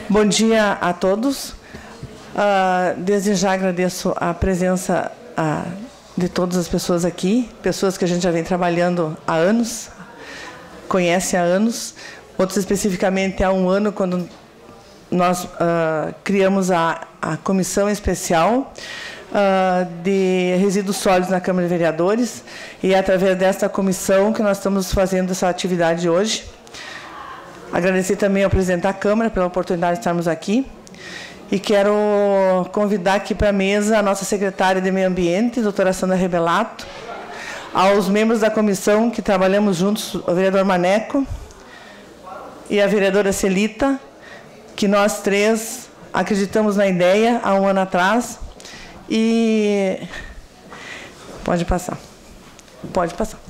Bom dia a todos. Desde já agradeço a presença de todas as pessoas aqui, pessoas que a gente já vem trabalhando há anos, conhece há anos, outros especificamente há um ano, quando nós criamos a Comissão Especial de Resíduos Sólidos na Câmara de Vereadores, e é através desta comissão que nós estamos fazendo essa atividade de hoje. Agradecer também ao presidente da Câmara pela oportunidade de estarmos aqui. E quero convidar aqui para a mesa a nossa secretária de Meio Ambiente, doutora Sandra Rebelato, aos membros da comissão que trabalhamos juntos, o vereador Maneco e a vereadora Celita, que nós três acreditamos na ideia há um ano atrás. E pode passar. Pode passar.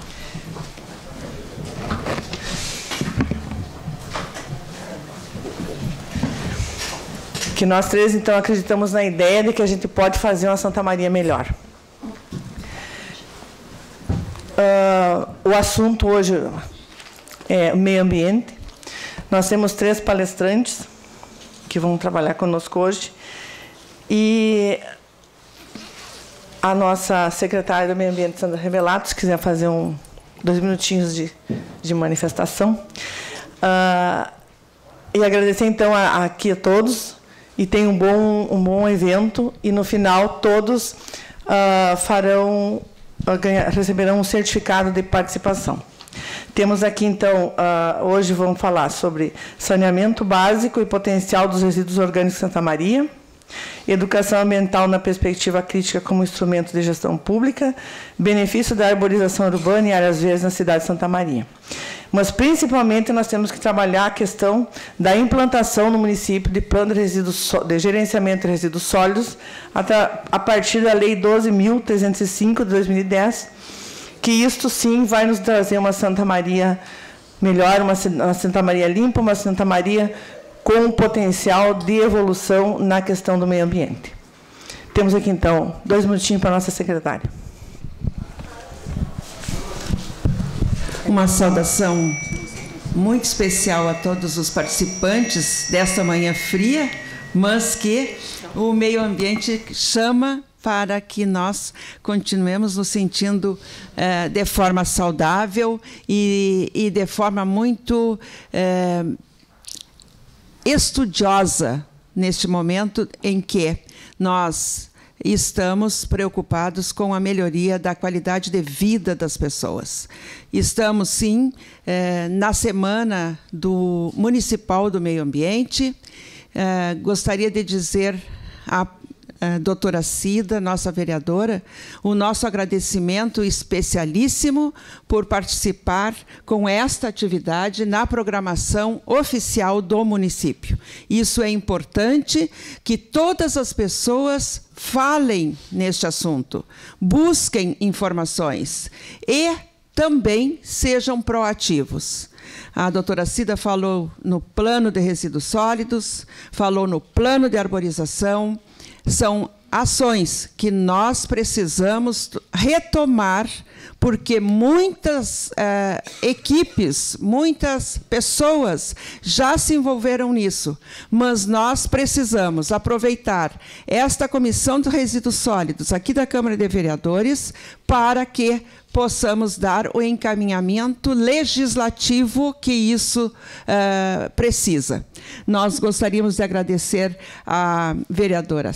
Que nós três, então, acreditamos na ideia de que a gente pode fazer uma Santa Maria melhor. O assunto hoje é o meio ambiente. Nós temos 3 palestrantes que vão trabalhar conosco hoje. E a nossa secretária do Meio Ambiente, Sandra Rebelato, se quiser fazer 2 minutinhos de manifestação. E agradecer, então, aqui a todos. E tem um bom evento, e no final todos receberão um certificado de participação. Temos aqui, então, hoje vamos falar sobre saneamento básico e potencial dos resíduos orgânicos de Santa Maria, educação ambiental na perspectiva crítica como instrumento de gestão pública, benefício da arborização urbana e áreas verdes na cidade de Santa Maria. Mas, principalmente, nós temos que trabalhar a questão da implantação no município de plano de gerenciamento de resíduos sólidos, a partir da Lei 12.305, de 2010, que isto, sim, vai nos trazer uma Santa Maria melhor, uma Santa Maria limpa, uma Santa Maria com potencial de evolução na questão do meio ambiente. Temos aqui, então, 2 minutinhos para a nossa secretária. Uma saudação muito especial a todos os participantes desta manhã fria, mas que o meio ambiente chama para que nós continuemos nos sentindo de forma saudável e de forma muito estudiosa neste momento em que nós estamos preocupados com a melhoria da qualidade de vida das pessoas. Estamos, sim, na Semana Municipal do Meio Ambiente. Gostaria de dizer à doutora Cida, nossa vereadora, o nosso agradecimento especialíssimo por participar com esta atividade na programação oficial do município. Isso é importante, que todas as pessoas falem neste assunto, busquem informações e também sejam proativos. A doutora Cida falou no plano de resíduos sólidos, falou no plano de arborização. São ações que nós precisamos retomar, porque muitas equipes, muitas pessoas já se envolveram nisso, mas nós precisamos aproveitar esta Comissão de Resíduos Sólidos aqui da Câmara de Vereadores para que possamos dar o encaminhamento legislativo que isso precisa. Nós gostaríamos de agradecer à vereadora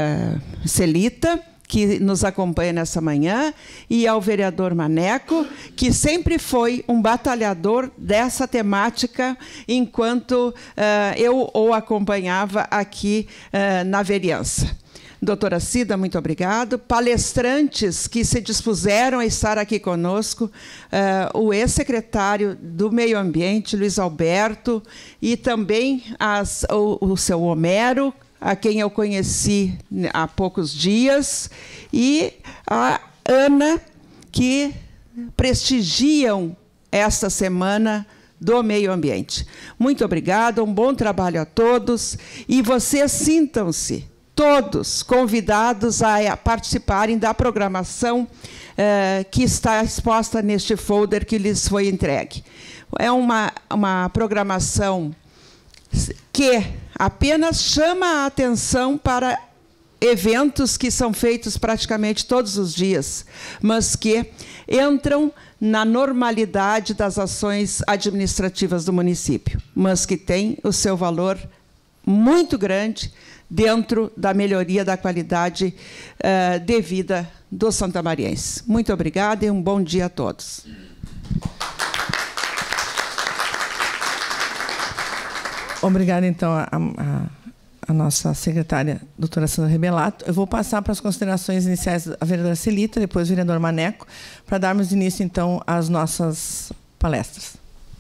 Celita, que nos acompanha nessa manhã, e ao vereador Maneco, que sempre foi um batalhador dessa temática enquanto eu o acompanhava aqui na vereança. Doutora Cida, muito obrigado. Palestrantes que se dispuseram a estar aqui conosco, o ex-secretário do Meio Ambiente, Luiz Alberto, e também o seu Homero, a quem eu conheci há poucos dias, e a Ana, que prestigiam esta Semana do Meio Ambiente. Muito obrigada, um bom trabalho a todos, e vocês sintam-se todos convidados a participarem da programação que está exposta neste folder que lhes foi entregue. É uma programação que apenas chama a atenção para eventos que são feitos praticamente todos os dias, mas que entram na normalidade das ações administrativas do município, mas que têm o seu valor muito grande dentro da melhoria da qualidade de vida dos santamarienses. Muito obrigada e um bom dia a todos. Obrigada, então, a nossa secretária, doutora Sandra Rebelato. Eu vou passar para as considerações iniciais da vereadora Celita, depois o vereador Maneco, para darmos início, então, às nossas palestras.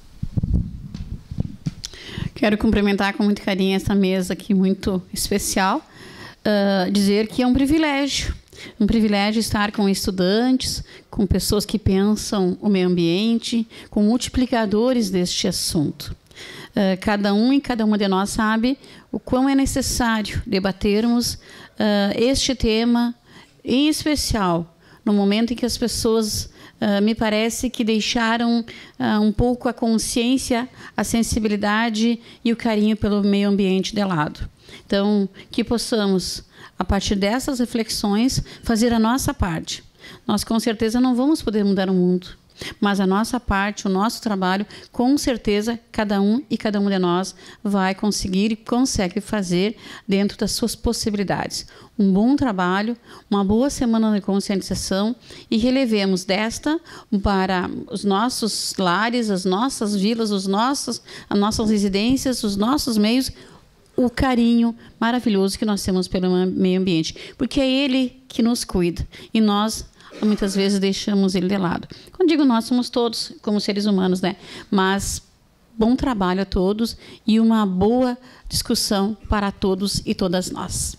Quero cumprimentar com muito carinho essa mesa aqui muito especial, dizer que é um privilégio estar com estudantes, com pessoas que pensam o meio ambiente, com multiplicadores deste assunto. Cada um e cada uma de nós sabe o quão é necessário debatermos este tema, em especial no momento em que as pessoas, me parece que deixaram um pouco a consciência, a sensibilidade e o carinho pelo meio ambiente de lado. Então, que possamos, a partir dessas reflexões, fazer a nossa parte. Nós, com certeza, não vamos poder mudar o mundo, mas a nossa parte, o nosso trabalho, com certeza, cada um e cada uma de nós vai conseguir e consegue fazer dentro das suas possibilidades. Um bom trabalho, uma boa semana de conscientização e relevemos desta para os nossos lares, as nossas vilas, as nossas residências, os nossos meios, o carinho maravilhoso que nós temos pelo meio ambiente, porque é ele que nos cuida e nós muitas vezes deixamos ele de lado. Quando digo nós, somos todos como seres humanos, né? Mas bom trabalho a todos e uma boa discussão para todos e todas nós.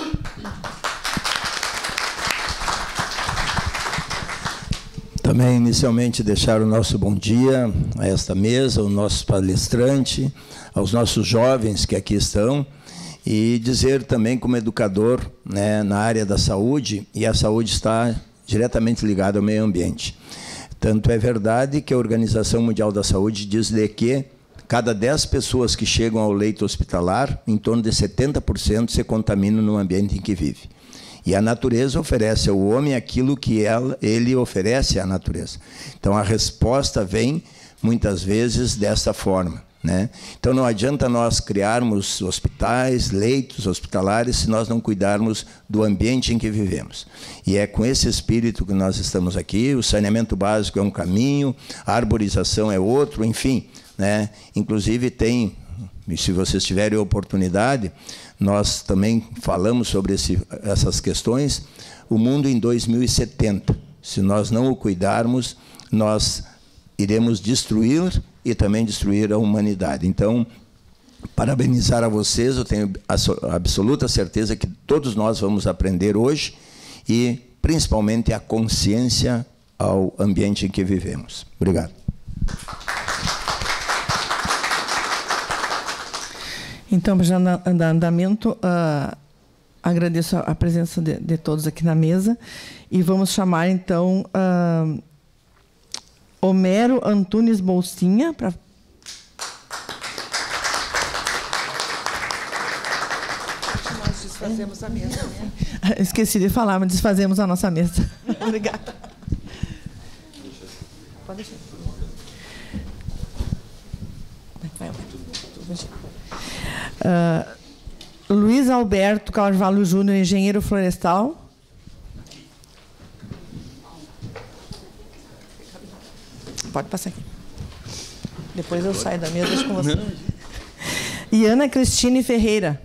Também, inicialmente, deixar o nosso bom dia a esta mesa, ao nosso palestrante, aos nossos jovens que aqui estão, e dizer também como educador, né, na área da saúde, e a saúde está diretamente ligada ao meio ambiente. Tanto é verdade que a Organização Mundial da Saúde diz que cada 10 pessoas que chegam ao leito hospitalar, em torno de 70% se contaminam no ambiente em que vive. E a natureza oferece ao homem aquilo que ele oferece à natureza. Então, a resposta vem, muitas vezes, dessa forma, né? Então, não adianta nós criarmos hospitais, leitos hospitalares, se nós não cuidarmos do ambiente em que vivemos. E é com esse espírito que nós estamos aqui. O saneamento básico é um caminho, a arborização é outro, enfim, né? Inclusive tem, se vocês tiverem oportunidade, nós também falamos sobre essas questões, o mundo em 2070. Se nós não o cuidarmos, nós iremos destruir e também destruir a humanidade. Então, parabenizar a vocês, eu tenho a absoluta certeza que todos nós vamos aprender hoje e, principalmente, a consciência ao ambiente em que vivemos. Obrigado. Então, já no andamento, agradeço a presença de todos aqui na mesa e vamos chamar, então, Homero Antunes Bolsinha para... Nós desfazemos a mesa, né? Esqueci de falar, mas desfazemos a nossa mesa. Obrigada. Pode deixar. Luiz Alberto Carvalho Júnior, engenheiro florestal. Pode passar aqui. Depois eu saio da mesa, deixo com você. E Ana Cristine Ferreira.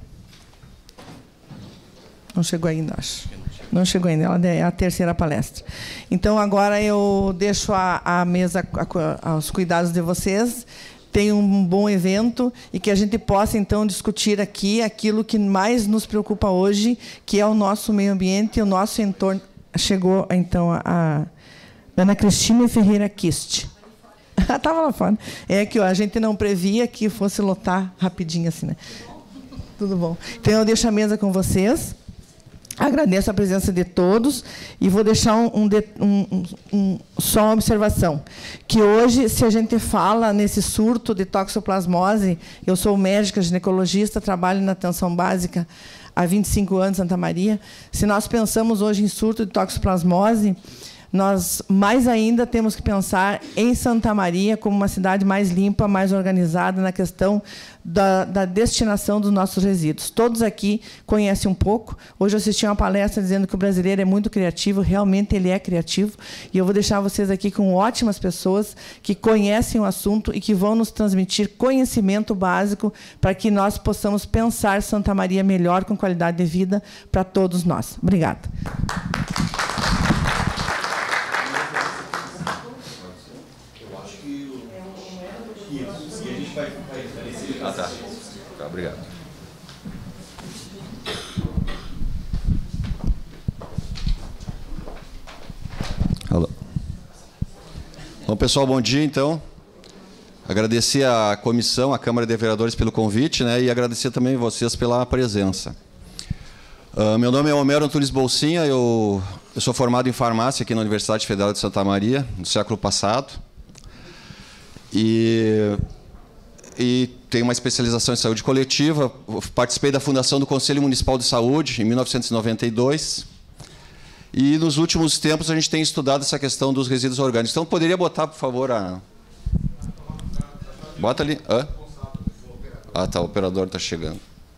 Não chegou ainda, acho. Não chegou ainda, ela é a terceira palestra. Então, agora eu deixo a mesa aos cuidados de vocês. Tenha um bom evento e que a gente possa, então, discutir aqui aquilo que mais nos preocupa hoje, que é o nosso meio ambiente e o nosso entorno. Chegou, então, a Ana Cristina Ferreira Kist. Estava lá fora. É que a gente não previa que fosse lotar rapidinho assim, né? Tudo bom. Então, eu deixo a mesa com vocês. Agradeço a presença de todos e vou deixar só uma observação, que hoje, se a gente fala nesse surto de toxoplasmose, eu sou médica ginecologista, trabalho na atenção básica há 25 anos em Santa Maria, se nós pensamos hoje em surto de toxoplasmose, nós, mais ainda, temos que pensar em Santa Maria como uma cidade mais limpa, mais organizada na questão da destinação dos nossos resíduos. Todos aqui conhecem um pouco. Hoje eu assisti uma palestra dizendo que o brasileiro é muito criativo, realmente ele é criativo, e eu vou deixar vocês aqui com ótimas pessoas que conhecem o assunto e que vão nos transmitir conhecimento básico para que nós possamos pensar Santa Maria melhor, com qualidade de vida para todos nós. Obrigada. Ah, tá. Tá, obrigado. Alô. Bom, pessoal, bom dia, então. Agradecer à comissão, à Câmara de Vereadores pelo convite, né, e agradecer também vocês pela presença. Meu nome é Homero Antunes Bolsinha, eu sou formado em farmácia aqui na Universidade Federal de Santa Maria, no século passado. E tenho uma especialização em saúde coletiva. Participei da fundação do Conselho Municipal de Saúde em 1992. E, nos últimos tempos, a gente tem estudado essa questão dos resíduos orgânicos. Então, poderia botar, por favor, a... Bota ali. Hã? Ah, tá, o operador está chegando.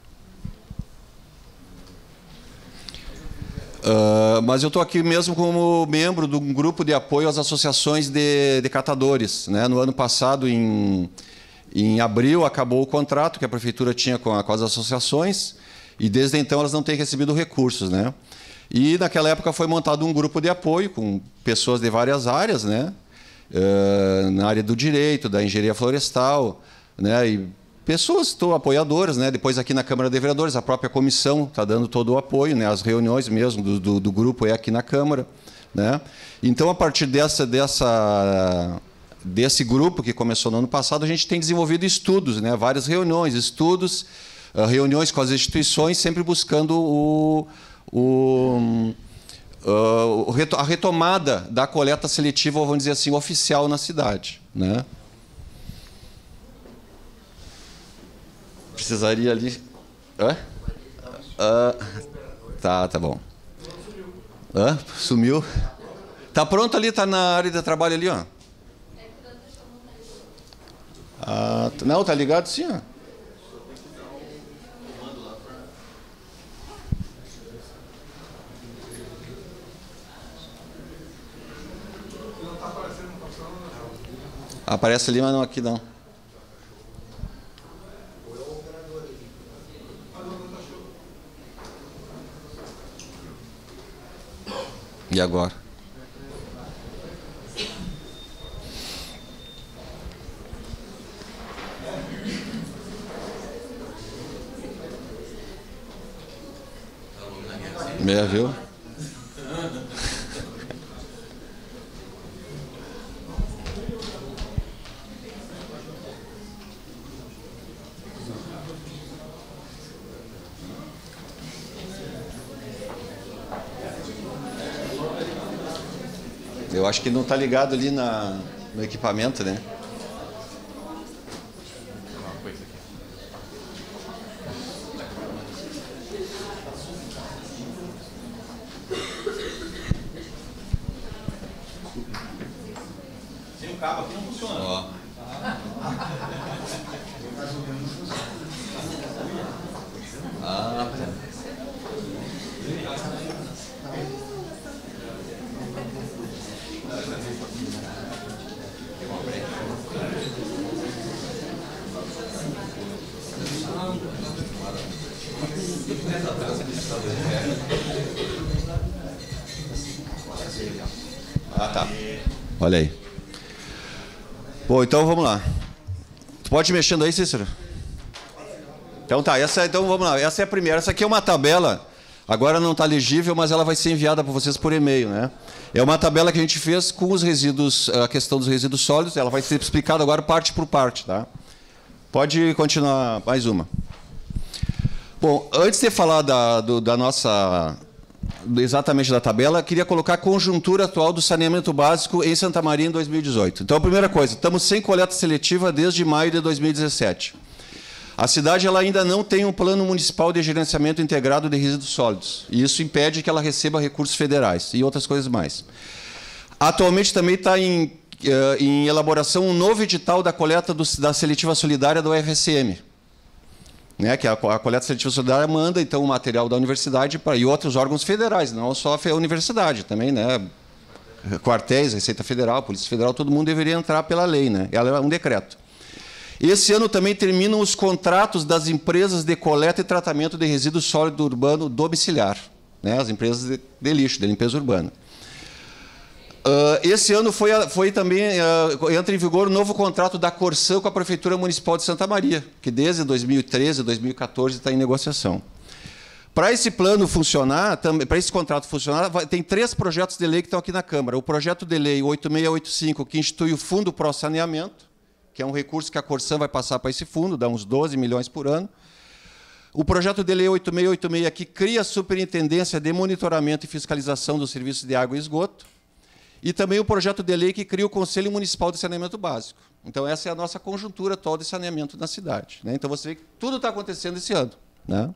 Mas eu estou aqui mesmo como membro de um grupo de apoio às associações de catadores, né? No ano passado, em abril, acabou o contrato que a prefeitura tinha com as associações e, desde então, elas não têm recebido recursos, né? E, naquela época, foi montado um grupo de apoio com pessoas de várias áreas, né? Na área do direito, da engenharia florestal, né? E pessoas apoiadoras, né? Depois, aqui na Câmara de Vereadores, a própria comissão está dando todo o apoio, né? As reuniões mesmo do grupo é aqui na Câmara, né? Então, a partir desse grupo que começou no ano passado, a gente tem desenvolvido estudos, né? Várias reuniões, reuniões com as instituições, sempre buscando a retomada da coleta seletiva, vamos dizer assim, oficial na cidade, né? Precisaria ali... Hã? Tá bom. Hã? Sumiu? Tá pronto ali, tá na área de trabalho ali, ó. Não, tá ligado sim, ó. Aparece ali, mas não aqui não. E agora? Viu? Eu acho que não está ligado ali no equipamento, né? Sem o cabo aqui não funciona. Ó. Tá. Olha aí. Bom, então vamos lá. Tu pode ir mexendo aí, Cícero? Então tá, então vamos lá. Essa é a primeira. Essa aqui é uma tabela. Agora não está legível, mas ela vai ser enviada para vocês por e-mail, né? É uma tabela que a gente fez com os resíduos, a questão dos resíduos sólidos. Ela vai ser explicada agora parte por parte, tá? Pode continuar mais uma. Bom, antes de falar da nossa exatamente da tabela, queria colocar a conjuntura atual do saneamento básico em Santa Maria em 2018. Então, a primeira coisa, estamos sem coleta seletiva desde maio de 2017. A cidade ela ainda não tem um plano municipal de gerenciamento integrado de resíduos sólidos. E isso impede que ela receba recursos federais e outras coisas mais. Atualmente também está em elaboração um novo edital da coleta da seletiva solidária do UFSM. Né, que a coleta seletiva solidária manda, então, o material da universidade e outros órgãos federais, não só a universidade, também, né, quartéis, Receita Federal, Polícia Federal, todo mundo deveria entrar pela lei, né, ela é um decreto. Esse ano também terminam os contratos das empresas de coleta e tratamento de resíduo sólido urbano domiciliar, né, as empresas de lixo, de limpeza urbana. Esse ano também entra em vigor o novo contrato da Corsã com a Prefeitura Municipal de Santa Maria, que desde 2013, 2014 está em negociação. Para esse plano funcionar, para esse contrato funcionar, tem 3 projetos de lei que estão aqui na Câmara. O projeto de lei 8685, que institui o Fundo Pró-Saneamento, que é um recurso que a Corsã vai passar para esse fundo, dá uns 12 milhões por ano. O projeto de lei 8686, que cria a Superintendência de Monitoramento e Fiscalização dos Serviços de Água e Esgoto. E também o projeto de lei que cria o Conselho Municipal de Saneamento Básico. Então, essa é a nossa conjuntura atual de saneamento na cidade, né? Então, você vê que tudo está acontecendo esse ano, né?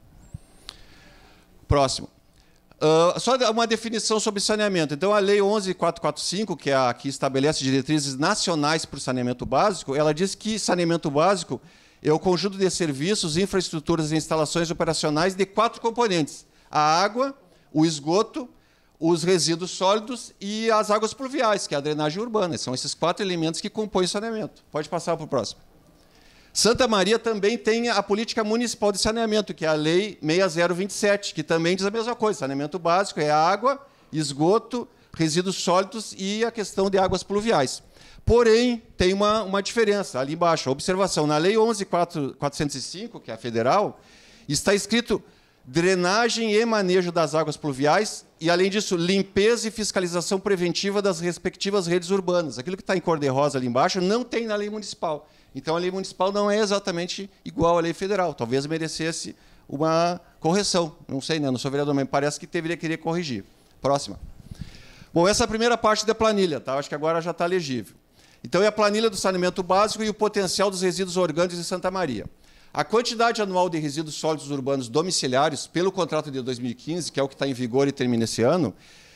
Próximo. Só uma definição sobre saneamento. Então, a Lei 11.445, que é a que estabelece diretrizes nacionais para o saneamento básico, ela diz que saneamento básico é o conjunto de serviços, infraestruturas e instalações operacionais de 4 componentes: a água, o esgoto, os resíduos sólidos e as águas pluviais, que é a drenagem urbana. São esses 4 elementos que compõem o saneamento. Pode passar para o próximo. Santa Maria também tem a Política Municipal de Saneamento, que é a Lei 6027, que também diz a mesma coisa. Saneamento básico é água, esgoto, resíduos sólidos e a questão de águas pluviais. Porém, tem uma diferença ali embaixo. A observação, na Lei 11.405, que é a federal, está escrito drenagem e manejo das águas pluviais e, além disso, limpeza e fiscalização preventiva das respectivas redes urbanas. Aquilo que está em cor de rosa ali embaixo não tem na lei municipal. Então, a lei municipal não é exatamente igual à lei federal. Talvez merecesse uma correção. Não sei, né? Não sou vereador, mas parece que deveria querer corrigir. Próxima. Bom, essa é a primeira parte da planilha, tá? Acho que agora já está legível. Então, é a planilha do saneamento básico e o potencial dos resíduos orgânicos em Santa Maria. A quantidade anual de resíduos sólidos urbanos domiciliários, pelo contrato de 2015, que é o que está em vigor e termina esse ano,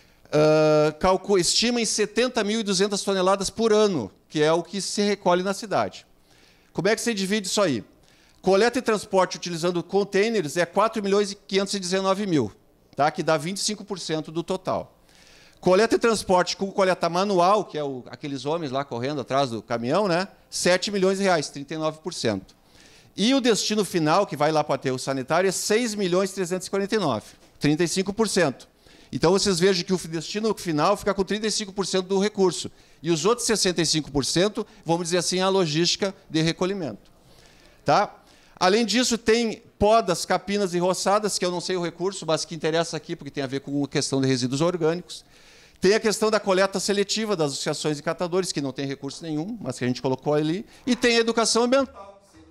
estima em 70.200 toneladas por ano, que é o que se recolhe na cidade. Como é que se divide isso aí? Coleta e transporte utilizando containers é 4.519.000, tá? Que dá 25% do total. Coleta e transporte com coleta manual, que é aqueles homens lá correndo atrás do caminhão, né? R$7 milhões, 39%. E o destino final, que vai lá para o aterro sanitário, é 6.349.000, 35%. Então, vocês vejam que o destino final fica com 35% do recurso. E os outros 65%, vamos dizer assim, a logística de recolhimento. Tá? Além disso, tem podas, capinas e roçadas, que eu não sei o recurso, mas que interessa aqui, porque tem a ver com a questão de resíduos orgânicos. Tem a questão da coleta seletiva das associações de catadores, que não tem recurso nenhum, mas que a gente colocou ali. E tem a educação ambiental.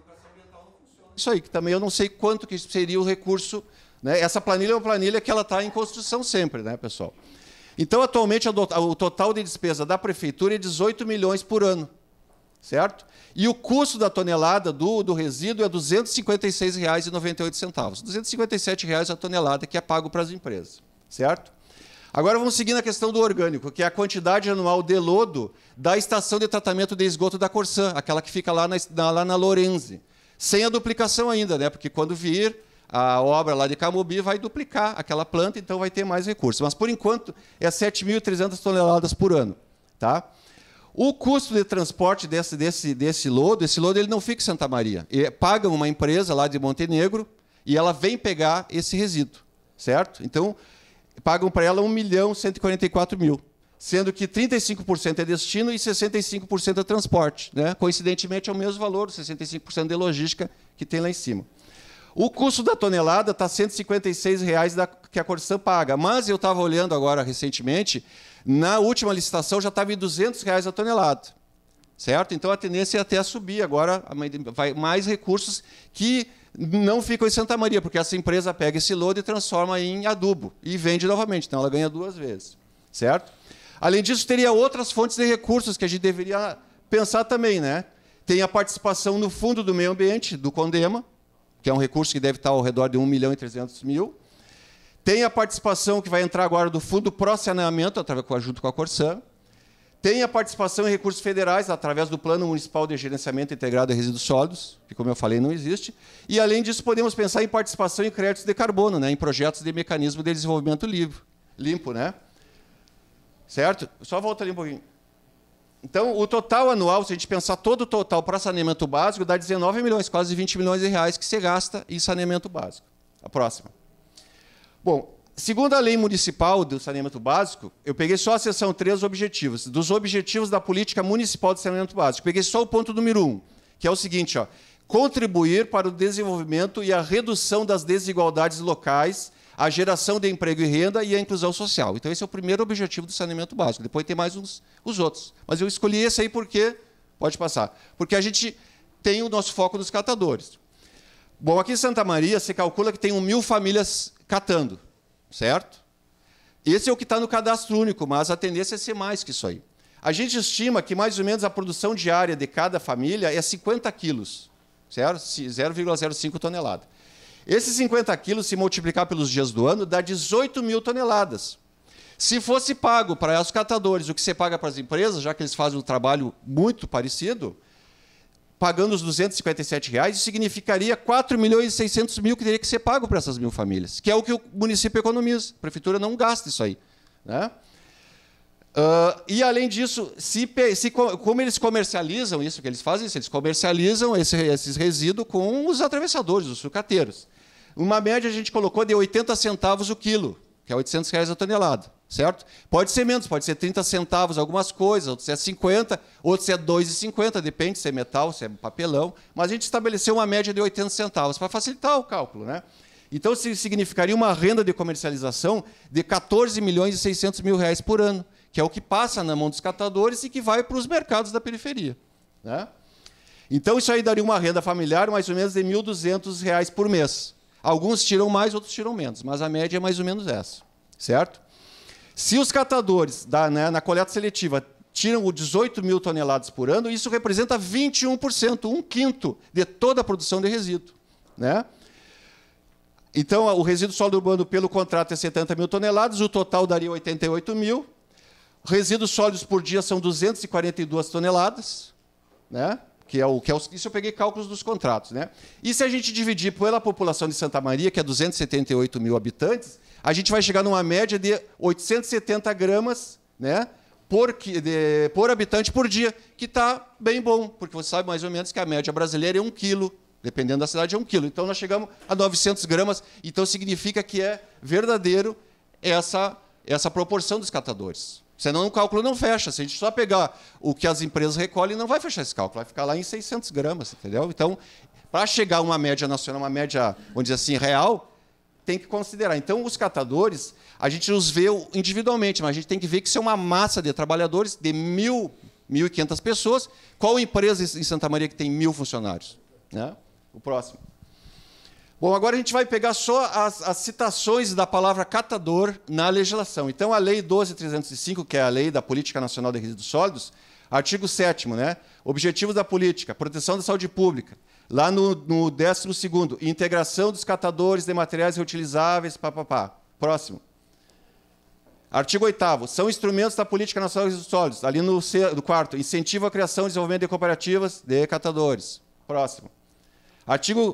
Isso aí, que também eu não sei quanto que seria o recurso, né? Essa planilha é uma planilha que ela está em construção sempre, né, pessoal? Então, atualmente, o total de despesa da prefeitura é 18 milhões por ano, certo? E o custo da tonelada do resíduo é R$ 256,98. R$ 257,00 a tonelada que é pago para as empresas, certo? Agora vamos seguir na questão do orgânico, que é a quantidade anual de lodo da estação de tratamento de esgoto da Corsã, aquela que fica lá na Lorenzi. Sem a duplicação ainda, né? Porque quando vir a obra lá de Camobi vai duplicar aquela planta, então vai ter mais recursos. Mas, por enquanto, é 7.300 toneladas por ano. Tá? O custo de transporte desse lodo, esse lodo ele não fica em Santa Maria. Paga uma empresa lá de Montenegro e ela vem pegar esse resíduo. Certo? Então, pagam para ela R$ 1.144.000. Sendo que 35% é destino e 65% é transporte. Né? Coincidentemente, é o mesmo valor, 65% de logística que tem lá em cima. O custo da tonelada está R$ 156,00 que a Corsã paga. Mas eu estava olhando agora recentemente, na última licitação já estava em R$ 200,00 a tonelada. Certo? Então, a tendência é até a subir agora, vai mais recursos que não ficam em Santa Maria, porque essa empresa pega esse lodo e transforma em adubo e vende novamente. Então, ela ganha 2 vezes. Certo? Além disso, teria outras fontes de recursos que a gente deveria pensar também, né? Tem a participação no Fundo do Meio Ambiente, do CONDEMA, que é um recurso que deve estar ao redor de 1.300.000. Tem a participação que vai entrar agora do Fundo Pró-Saneamento, junto com a Corsã. Tem a participação em recursos federais, através do Plano Municipal de Gerenciamento Integrado de Resíduos Sólidos, que, como eu falei, não existe. E, além disso, podemos pensar em participação em créditos de carbono, né? Em projetos de mecanismo de desenvolvimento limpo, né? Certo? Só volta ali um pouquinho. Então, o total anual, se a gente pensar todo o total para saneamento básico, dá 19 milhões, quase 20 milhões de reais que se gasta em saneamento básico. A próxima. Bom, segundo a lei municipal do saneamento básico, eu peguei só a seção 3, objetivos. Dos objetivos da política municipal de saneamento básico, peguei só o ponto número 1, que é o seguinte, ó, contribuir para o desenvolvimento e a redução das desigualdades locais, a geração de emprego e renda e a inclusão social. Então, esse é o primeiro objetivo do saneamento básico. Depois tem mais os outros. Mas eu escolhi esse aí porque... Pode passar. Porque a gente tem o nosso foco nos catadores. Bom, aqui em Santa Maria, se calcula que tem 1.000 famílias catando. Certo? Esse é o que está no cadastro único, mas a tendência é ser mais que isso aí. A gente estima que, mais ou menos, a produção diária de cada família é 50 quilos. Certo? 0,05 tonelada. Esses 50 quilos, se multiplicar pelos dias do ano, dá 18.000 toneladas. Se fosse pago para os catadores o que você paga para as empresas, já que eles fazem um trabalho muito parecido, pagando os R$257, isso significaria 4.600.000 que teria que ser pago para essas 1.000 famílias, que é o que o município economiza. A prefeitura não gasta isso aí. Né? E, além disso, como eles comercializam isso que eles fazem, eles comercializam esses resíduos com os atravessadores, os sucateiros. Uma média a gente colocou de 80 centavos o quilo, que é R$800 a tonelada. Certo? Pode ser menos, pode ser 30 centavos algumas coisas, outros é 50, outros é 2,50, depende se é metal, se é papelão, mas a gente estabeleceu uma média de 80 centavos para facilitar o cálculo. Né? Então, isso significaria uma renda de comercialização de R$14.600.000 por ano, que é o que passa na mão dos catadores e que vai para os mercados da periferia. Né? Então, isso aí daria uma renda familiar mais ou menos de R$1.200 por mês. Alguns tiram mais, outros tiram menos, mas a média é mais ou menos essa. Certo? Se os catadores, na coleta seletiva, tiram 18.000 toneladas por ano, isso representa 21%, 1/5 de toda a produção de resíduo. Né? Então, o resíduo sólido urbano pelo contrato é 70.000 toneladas, o total daria 88.000. Resíduos sólidos por dia são 242 toneladas, né? Isso eu peguei cálculos dos contratos. Né? E se a gente dividir pela população de Santa Maria, que é 278.000 habitantes, a gente vai chegar numa média de 870 gramas, né, por habitante por dia, que está bem bom, porque você sabe mais ou menos que a média brasileira é 1 quilo, dependendo da cidade é 1 quilo. Então, nós chegamos a 900 gramas, então significa que é verdadeiro essa proporção dos catadores. Senão o cálculo não fecha. Se a gente só pegar o que as empresas recolhem, não vai fechar esse cálculo, vai ficar lá em 600 gramas, entendeu? Então, para chegar a uma média nacional, uma média, vamos dizer assim, real, tem que considerar. Então, os catadores, a gente os vê individualmente, mas a gente tem que ver que isso é uma massa de trabalhadores de 1.500 pessoas. Qual empresa em Santa Maria que tem 1.000 funcionários? Né? O próximo. Bom, agora a gente vai pegar só as citações da palavra catador na legislação. Então, a Lei 12.305, que é a Lei da Política Nacional de Resíduos Sólidos, artigo 7º, né? Objetivos da política, proteção da saúde pública. Lá no 12º, integração dos catadores de materiais reutilizáveis, Próximo. Artigo 8º, são instrumentos da Política Nacional de Resíduos Sólidos. Ali no 4º, incentivo à criação e desenvolvimento de cooperativas de catadores. Próximo. Artigo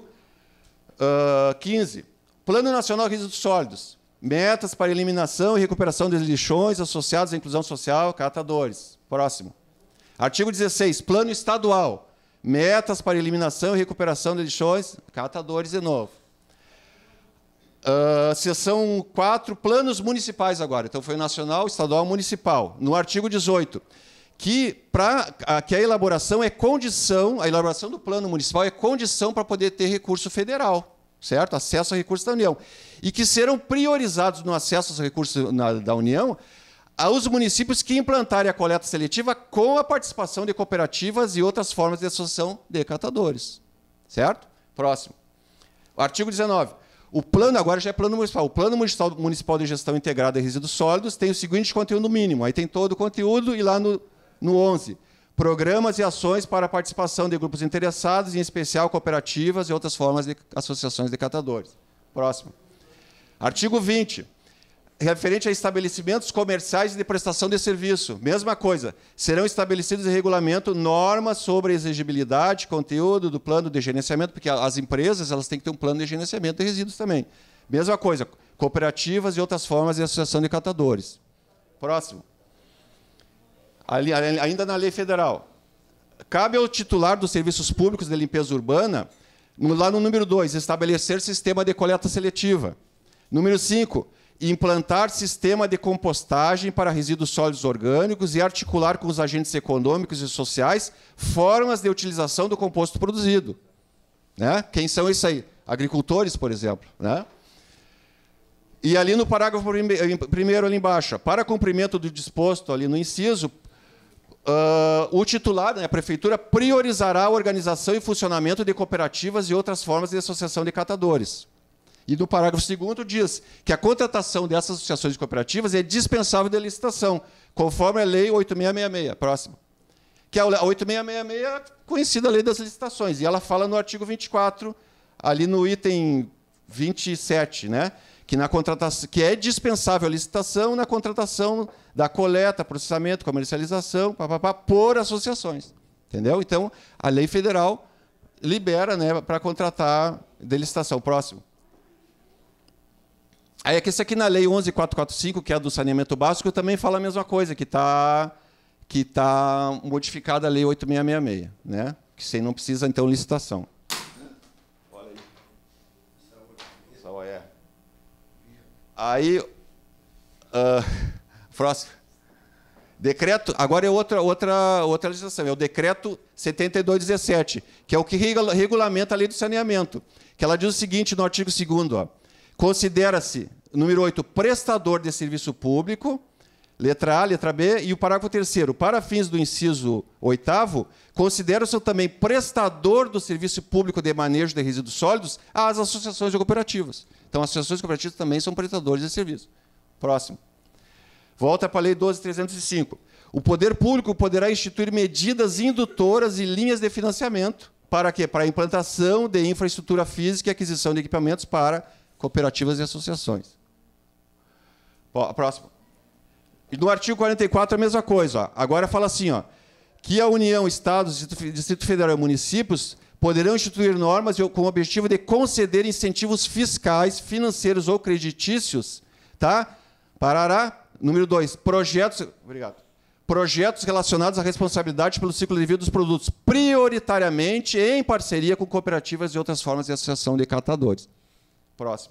15, Plano Nacional de Resíduos Sólidos. Metas para eliminação e recuperação de lixões associados à inclusão social, catadores. Próximo. Artigo 16, Plano Estadual. Metas para eliminação e recuperação de lixões, catadores de novo. Seção 4, planos municipais agora. Então, foi nacional, estadual, municipal. No artigo 18, que a elaboração é condição, a elaboração do plano municipal é condição para poder ter recurso federal, certo? Acesso a recursos da União. E que serão priorizados no acesso aos recursos da União aos municípios que implantarem a coleta seletiva com a participação de cooperativas e outras formas de associação de catadores. Certo? Próximo. Artigo 19. O plano, agora já é plano municipal. O Plano Municipal de Gestão Integrada de Resíduos Sólidos tem o seguinte conteúdo mínimo. Aí tem todo o conteúdo e lá no 11. Programas e ações para a participação de grupos interessados, em especial cooperativas e outras formas de associações de catadores. Próximo. Artigo 20. Referente a estabelecimentos comerciais de prestação de serviço. Mesma coisa. Serão estabelecidos em regulamento normas sobre a exigibilidade, conteúdo do plano de gerenciamento, porque as empresas elas têm que ter um plano de gerenciamento de resíduos também. Mesma coisa. Cooperativas e outras formas de associação de catadores. Próximo. Ainda na lei federal. Cabe ao titular dos serviços públicos de limpeza urbana, lá no número 2, estabelecer sistema de coleta seletiva. Número 5, implantar sistema de compostagem para resíduos sólidos orgânicos e articular com os agentes econômicos e sociais formas de utilização do composto produzido. Né? Quem são esses aí? Agricultores, por exemplo. Né? E ali no parágrafo primeiro, ali embaixo, para cumprimento do disposto ali no inciso, o titular, né, a prefeitura, priorizará a organização e funcionamento de cooperativas e outras formas de associação de catadores. E no parágrafo 2º diz que a contratação dessas associações de cooperativas é dispensável de licitação, conforme a Lei 8666. Próximo. Que a 8666 é conhecida a Lei das Licitações. E ela fala no artigo 24, ali no item 27, né? Que, na contratação, que é dispensável a licitação na contratação da coleta, processamento, comercialização, por associações. Entendeu? Então, a lei federal libera, né, para contratar de licitação. Próximo. Aí é que esse aqui na lei 11.445, que é a do saneamento básico, também fala a mesma coisa, que tá modificada a lei 8666, né? Que você não precisa, então, licitação. Olha aí. Aí, próximo. Decreto, agora é outra legislação, é o decreto 7217, que é o que regulamenta a lei do saneamento, que ela diz o seguinte no artigo 2º, considera-se, número 8, prestador de serviço público, letra A, letra B, e o parágrafo 3º, para fins do inciso 8º, considera-se também prestador do serviço público de manejo de resíduos sólidos às associações de cooperativas. Então, as associações cooperativas também são prestadores de serviço. Próximo. Volta para a Lei 12.305. O poder público poderá instituir medidas indutoras e linhas de financiamento para quê? Para a implantação de infraestrutura física e aquisição de equipamentos para cooperativas e associações. Próximo. E no artigo 44 a mesma coisa. Ó. Agora fala assim, ó, que a União, Estados, Distrito Federal e municípios poderão instituir normas com o objetivo de conceder incentivos fiscais, financeiros ou creditícios, tá? Parará. Número 2, projetos relacionados à responsabilidade pelo ciclo de vida dos produtos, prioritariamente em parceria com cooperativas e outras formas de associação de catadores. Próximo.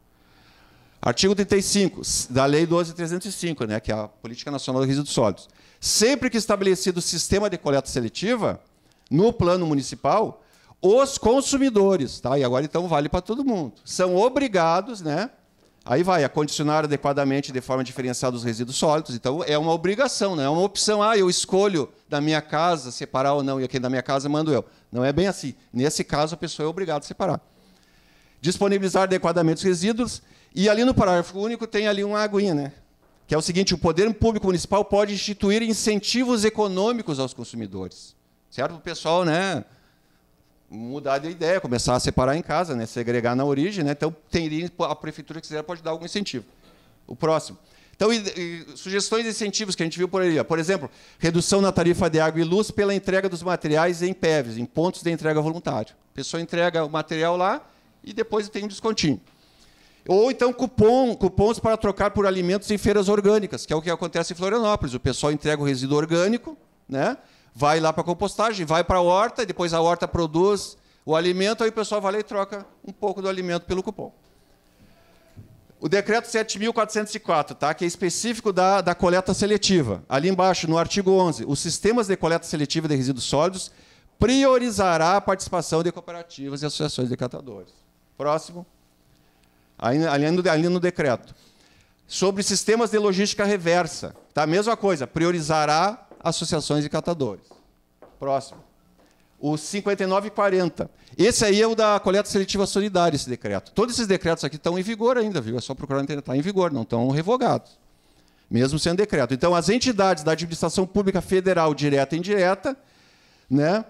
Artigo 35, da Lei 12.305, né, que é a Política Nacional de Resíduos Sólidos. Sempre que estabelecido o sistema de coleta seletiva, no plano municipal, os consumidores, tá? E agora então vale para todo mundo, são obrigados, né? Aí vai, acondicionar adequadamente de forma diferenciada os resíduos sólidos. Então, é uma obrigação, não é uma opção. Ah, eu escolho da minha casa separar ou não, e aqui da minha casa mando eu. Não é bem assim. Nesse caso, a pessoa é obrigada a separar. Disponibilizar adequadamente os resíduos. E ali no parágrafo único tem ali uma aguinha, né? Que é o seguinte, o poder público municipal pode instituir incentivos econômicos aos consumidores. Certo? O pessoal, né, mudar de ideia, começar a separar em casa, né, segregar na origem, né? Então teria, a prefeitura que quiser pode dar algum incentivo. O próximo. Então, sugestões de incentivos que a gente viu por aí, ó. Por exemplo, redução na tarifa de água e luz pela entrega dos materiais em PEVs, em pontos de entrega voluntário. A pessoa entrega o material lá e depois tem um descontinho. Ou então cupons para trocar por alimentos em feiras orgânicas, que é o que acontece em Florianópolis. O pessoal entrega o resíduo orgânico, né? Vai lá para a compostagem, vai para a horta, e depois a horta produz o alimento, aí o pessoal vai lá e troca um pouco do alimento pelo cupom. O decreto 7.404, tá? Que é específico da coleta seletiva. Ali embaixo, no artigo 11, os sistemas de coleta seletiva de resíduos sólidos priorizará a participação de cooperativas e associações de catadores. Próximo. Ali no decreto. Sobre sistemas de logística reversa. Tá? Mesma coisa, priorizará associações de catadores. Próximo. O 5940. Esse aí é o da coleta seletiva solidária, esse decreto. Todos esses decretos aqui estão em vigor ainda, viu? É só procurar na internet, está em vigor, não estão revogados, mesmo sendo decreto. Então, as entidades da administração pública federal, direta e indireta, né,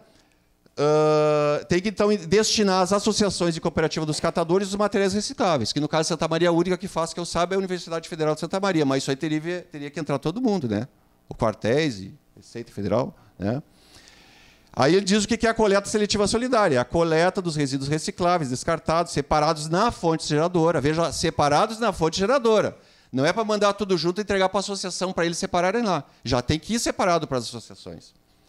tem que, então, destinar às associações e cooperativas dos catadores os materiais recicláveis, que, no caso de Santa Maria, a única que faz, que eu saiba, é a Universidade Federal de Santa Maria, mas isso aí teria que entrar todo mundo, né? O Quartéis e Receita Federal, né? Aí ele diz o que é a coleta seletiva solidária. A coleta dos resíduos recicláveis, descartados, separados na fonte geradora. Veja, separados na fonte geradora. Não é para mandar tudo junto e entregar para a associação para eles separarem lá. Já tem que ir separado para as associações.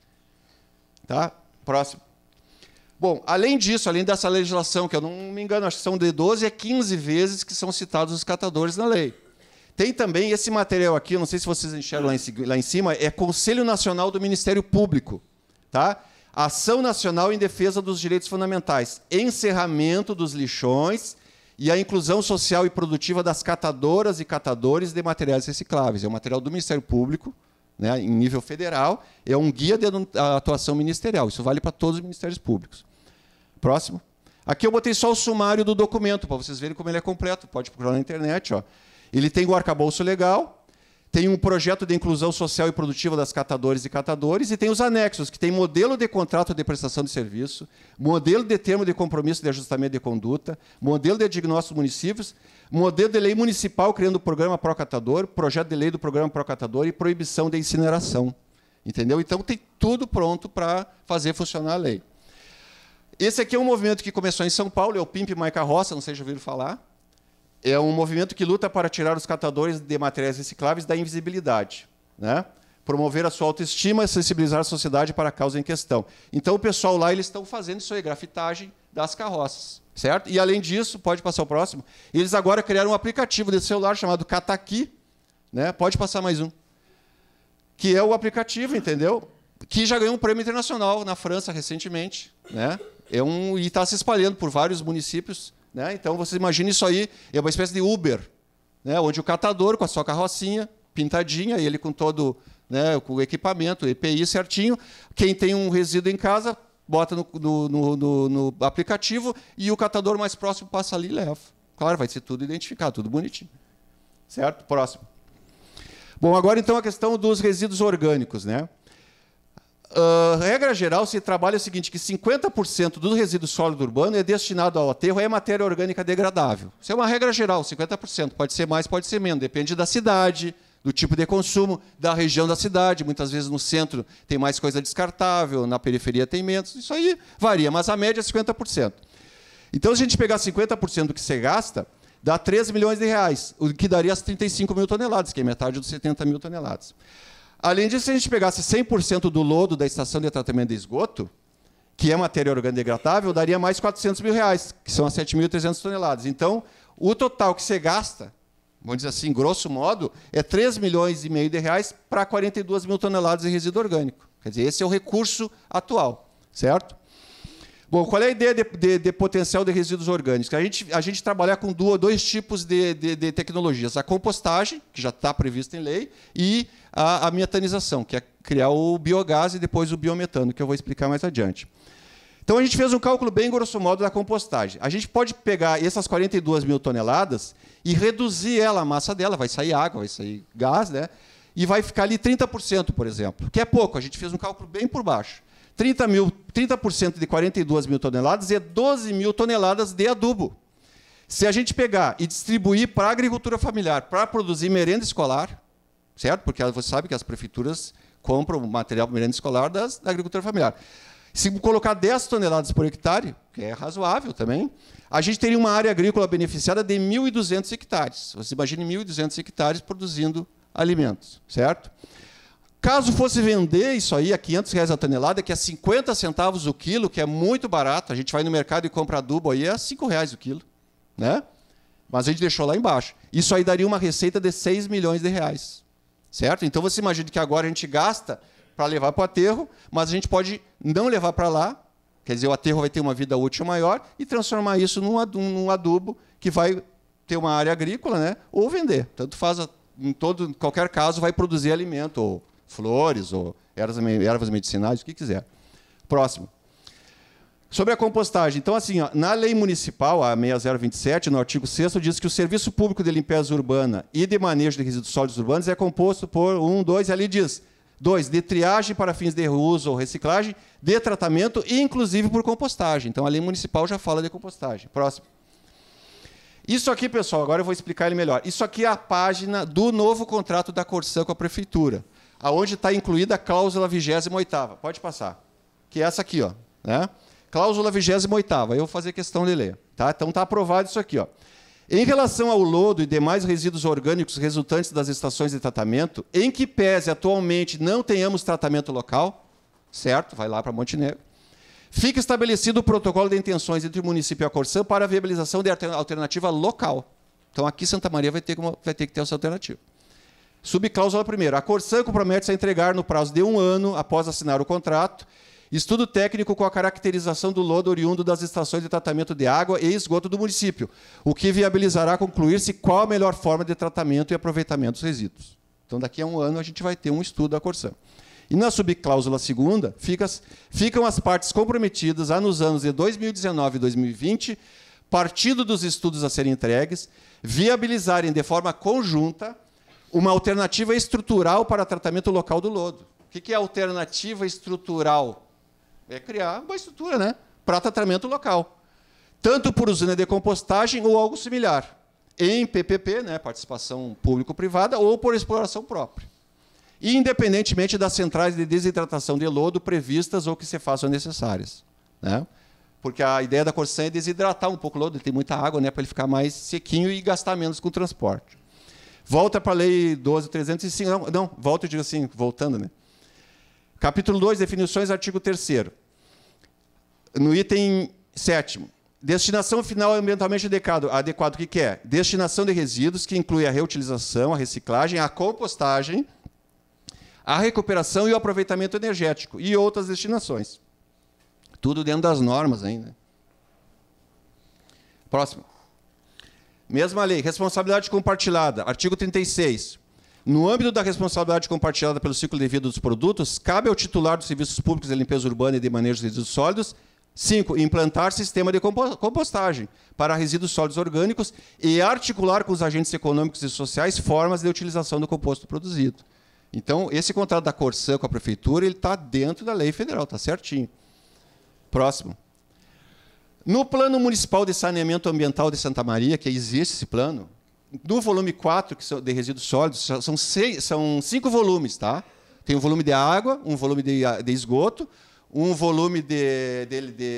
Tá? Próximo. Bom, além disso, além dessa legislação, que eu não me engano, acho que são de 12 a 15 vezes que são citados os catadores na lei. Tem também esse material aqui, não sei se vocês enxergam lá em cima, é Conselho Nacional do Ministério Público. Tá? Ação Nacional em Defesa dos Direitos Fundamentais, encerramento dos lixões e a inclusão social e produtiva das catadoras e catadores de materiais recicláveis. É um material do Ministério Público, né, em nível federal, é um guia de atuação ministerial. Isso vale para todos os ministérios públicos. Próximo. Aqui eu botei só o sumário do documento, para vocês verem como ele é completo. Pode procurar na internet. Ó. Ele tem o arcabouço legal, tem um projeto de inclusão social e produtiva das catadores e catadores, e tem os anexos, que tem modelo de contrato de prestação de serviço, modelo de termo de compromisso de ajustamento de conduta, modelo de diagnóstico dos municípios, modelo de lei municipal criando o programa Procatador, projeto de lei do programa Procatador e proibição de incineração. Entendeu? Então, tem tudo pronto para fazer funcionar a lei. Esse aqui é um movimento que começou em São Paulo, é o Pimp My Carroça, não sei se já ouviram falar. É um movimento que luta para tirar os catadores de materiais recicláveis da invisibilidade, né? Promover a sua autoestima e sensibilizar a sociedade para a causa em questão. Então, o pessoal lá, eles estão fazendo isso aí, grafitagem das carroças, certo? E, além disso, pode passar o próximo, eles agora criaram um aplicativo de celular chamado Cataqui, né? Pode passar mais um, que é o aplicativo, entendeu? Que já ganhou um prêmio internacional na França recentemente, né? E está se espalhando por vários municípios. Né? Então, você imagina isso aí, é uma espécie de Uber, né? Onde o catador, com a sua carrocinha pintadinha, ele com todo, né, com o equipamento, EPI certinho, quem tem um resíduo em casa, bota no aplicativo e o catador mais próximo passa ali e leva. Claro, vai ser tudo identificado, tudo bonitinho. Certo? Próximo. Bom, agora, então, a questão dos resíduos orgânicos. Né? Regra geral, se trabalha o seguinte, que 50% do resíduo sólido urbano é destinado ao aterro, é matéria orgânica degradável. Isso é uma regra geral, 50%. Pode ser mais, pode ser menos. Depende da cidade, do tipo de consumo, da região da cidade. Muitas vezes no centro tem mais coisa descartável, na periferia tem menos. Isso aí varia, mas a média é 50%. Então, se a gente pegar 50% do que você gasta, dá 13 milhões de reais, o que daria as 35 mil toneladas, que é metade dos 70 mil toneladas. Além disso, se a gente pegasse 100% do lodo da estação de tratamento de esgoto, que é matéria orgânica degradável, daria mais 400 mil reais, que são as 7.300 toneladas. Então, o total que você gasta, vamos dizer assim, grosso modo, é 3 milhões e meio de reais para 42 mil toneladas de resíduo orgânico. Quer dizer, esse é o recurso atual, certo? Bom, qual é a ideia de potencial de resíduos orgânicos? A gente trabalhar com dois tipos de tecnologias. A compostagem, que já está prevista em lei, e a metanização, que é criar o biogás e depois o biometano, que eu vou explicar mais adiante. Então, a gente fez um cálculo bem grosso modo da compostagem. A gente pode pegar essas 42 mil toneladas e reduzir ela, a massa dela, vai sair água, vai sair gás, né? E vai ficar ali 30%, por exemplo, que é pouco. A gente fez um cálculo bem por baixo. 30% de 42 mil toneladas é 12 mil toneladas de adubo. Se a gente pegar e distribuir para a agricultura familiar, para produzir merenda escolar, certo? Porque você sabe que as prefeituras compram material para merenda escolar da agricultura familiar. Se colocar 10 toneladas por hectare, que é razoável também, a gente teria uma área agrícola beneficiada de 1.200 hectares. Você imagine 1.200 hectares produzindo alimentos, certo? Caso fosse vender isso aí a R$500 a tonelada, que é 50 centavos o quilo, que é muito barato, a gente vai no mercado e compra adubo aí, é R$5 o quilo, né? Mas a gente deixou lá embaixo. Isso aí daria uma receita de 6 milhões de reais, certo? Então você imagina que agora a gente gasta para levar para o aterro, mas a gente pode não levar para lá, quer dizer, o aterro vai ter uma vida útil maior e transformar isso num adubo que vai ter uma área agrícola, né? Ou vender. Tanto faz, em qualquer caso, vai produzir alimento, ou flores, ou ervas medicinais, o que quiser. Próximo. Sobre a compostagem. Então, assim, ó, na lei municipal, a 6027, no artigo 6º, diz que o serviço público de limpeza urbana e de manejo de resíduos sólidos urbanos é composto por 1, 2, ali diz 2, de triagem para fins de reuso ou reciclagem, de tratamento e, inclusive, por compostagem. Então, a lei municipal já fala de compostagem. Próximo. Isso aqui, pessoal, agora eu vou explicar ele melhor. Isso aqui é a página do novo contrato da Corsã com a Prefeitura, onde está incluída a cláusula 28ª. Pode passar. Que é essa aqui, ó, né? Cláusula 28ª, eu vou fazer questão de ler. Tá? Então está aprovado isso aqui. Ó. Em relação ao lodo e demais resíduos orgânicos resultantes das estações de tratamento, em que pese atualmente não tenhamos tratamento local, certo? Vai lá para Montenegro, fica estabelecido o protocolo de intenções entre o município e a Corsã para a viabilização de alternativa local. Então aqui Santa Maria vai ter que ter essa alternativa. Subcláusula 1ª. A Corsã compromete-se a entregar no prazo de 1 ano após assinar o contrato estudo técnico com a caracterização do lodo oriundo das estações de tratamento de água e esgoto do município, o que viabilizará concluir-se qual a melhor forma de tratamento e aproveitamento dos resíduos. Então, daqui a 1 ano, a gente vai ter um estudo da Corsã. E na subcláusula 2ª, ficam as partes comprometidas a, nos anos de 2019 e 2020, partindo dos estudos a serem entregues, viabilizarem de forma conjunta uma alternativa estrutural para tratamento local do lodo. O que é alternativa estrutural? É criar uma estrutura, né, para tratamento local. Tanto por usina de compostagem ou algo similar. Em PPP, né, participação público-privada, ou por exploração própria. Independentemente das centrais de desidratação de lodo previstas ou que se façam necessárias. Né? Porque a ideia da Corsã é desidratar um pouco o lodo, ele tem muita água, né, para ele ficar mais sequinho e gastar menos com o transporte. Volta para a Lei 12.305. Não, volta, eu digo assim, voltando, né? Capítulo 2, definições, artigo 3º. No item 7º. Destinação final ambientalmente adequado. O que é? Destinação de resíduos, que inclui a reutilização, a reciclagem, a compostagem, a recuperação e o aproveitamento energético, e outras destinações. Tudo dentro das normas ainda. Próximo. Mesma lei. Responsabilidade compartilhada. Artigo 36. No âmbito da responsabilidade compartilhada pelo ciclo de vida dos produtos, cabe ao titular dos serviços públicos de limpeza urbana e de manejo de resíduos sólidos, 5, implantar sistema de compostagem para resíduos sólidos orgânicos e articular com os agentes econômicos e sociais formas de utilização do composto produzido. Então, esse contrato da Corsã com a Prefeitura está dentro da lei federal, está certinho. Próximo. No Plano Municipal de Saneamento Ambiental de Santa Maria, que existe esse plano, no volume 4, que são de resíduos sólidos, são 5 volumes. Tá? Tem um volume de água, um volume de esgoto, um volume de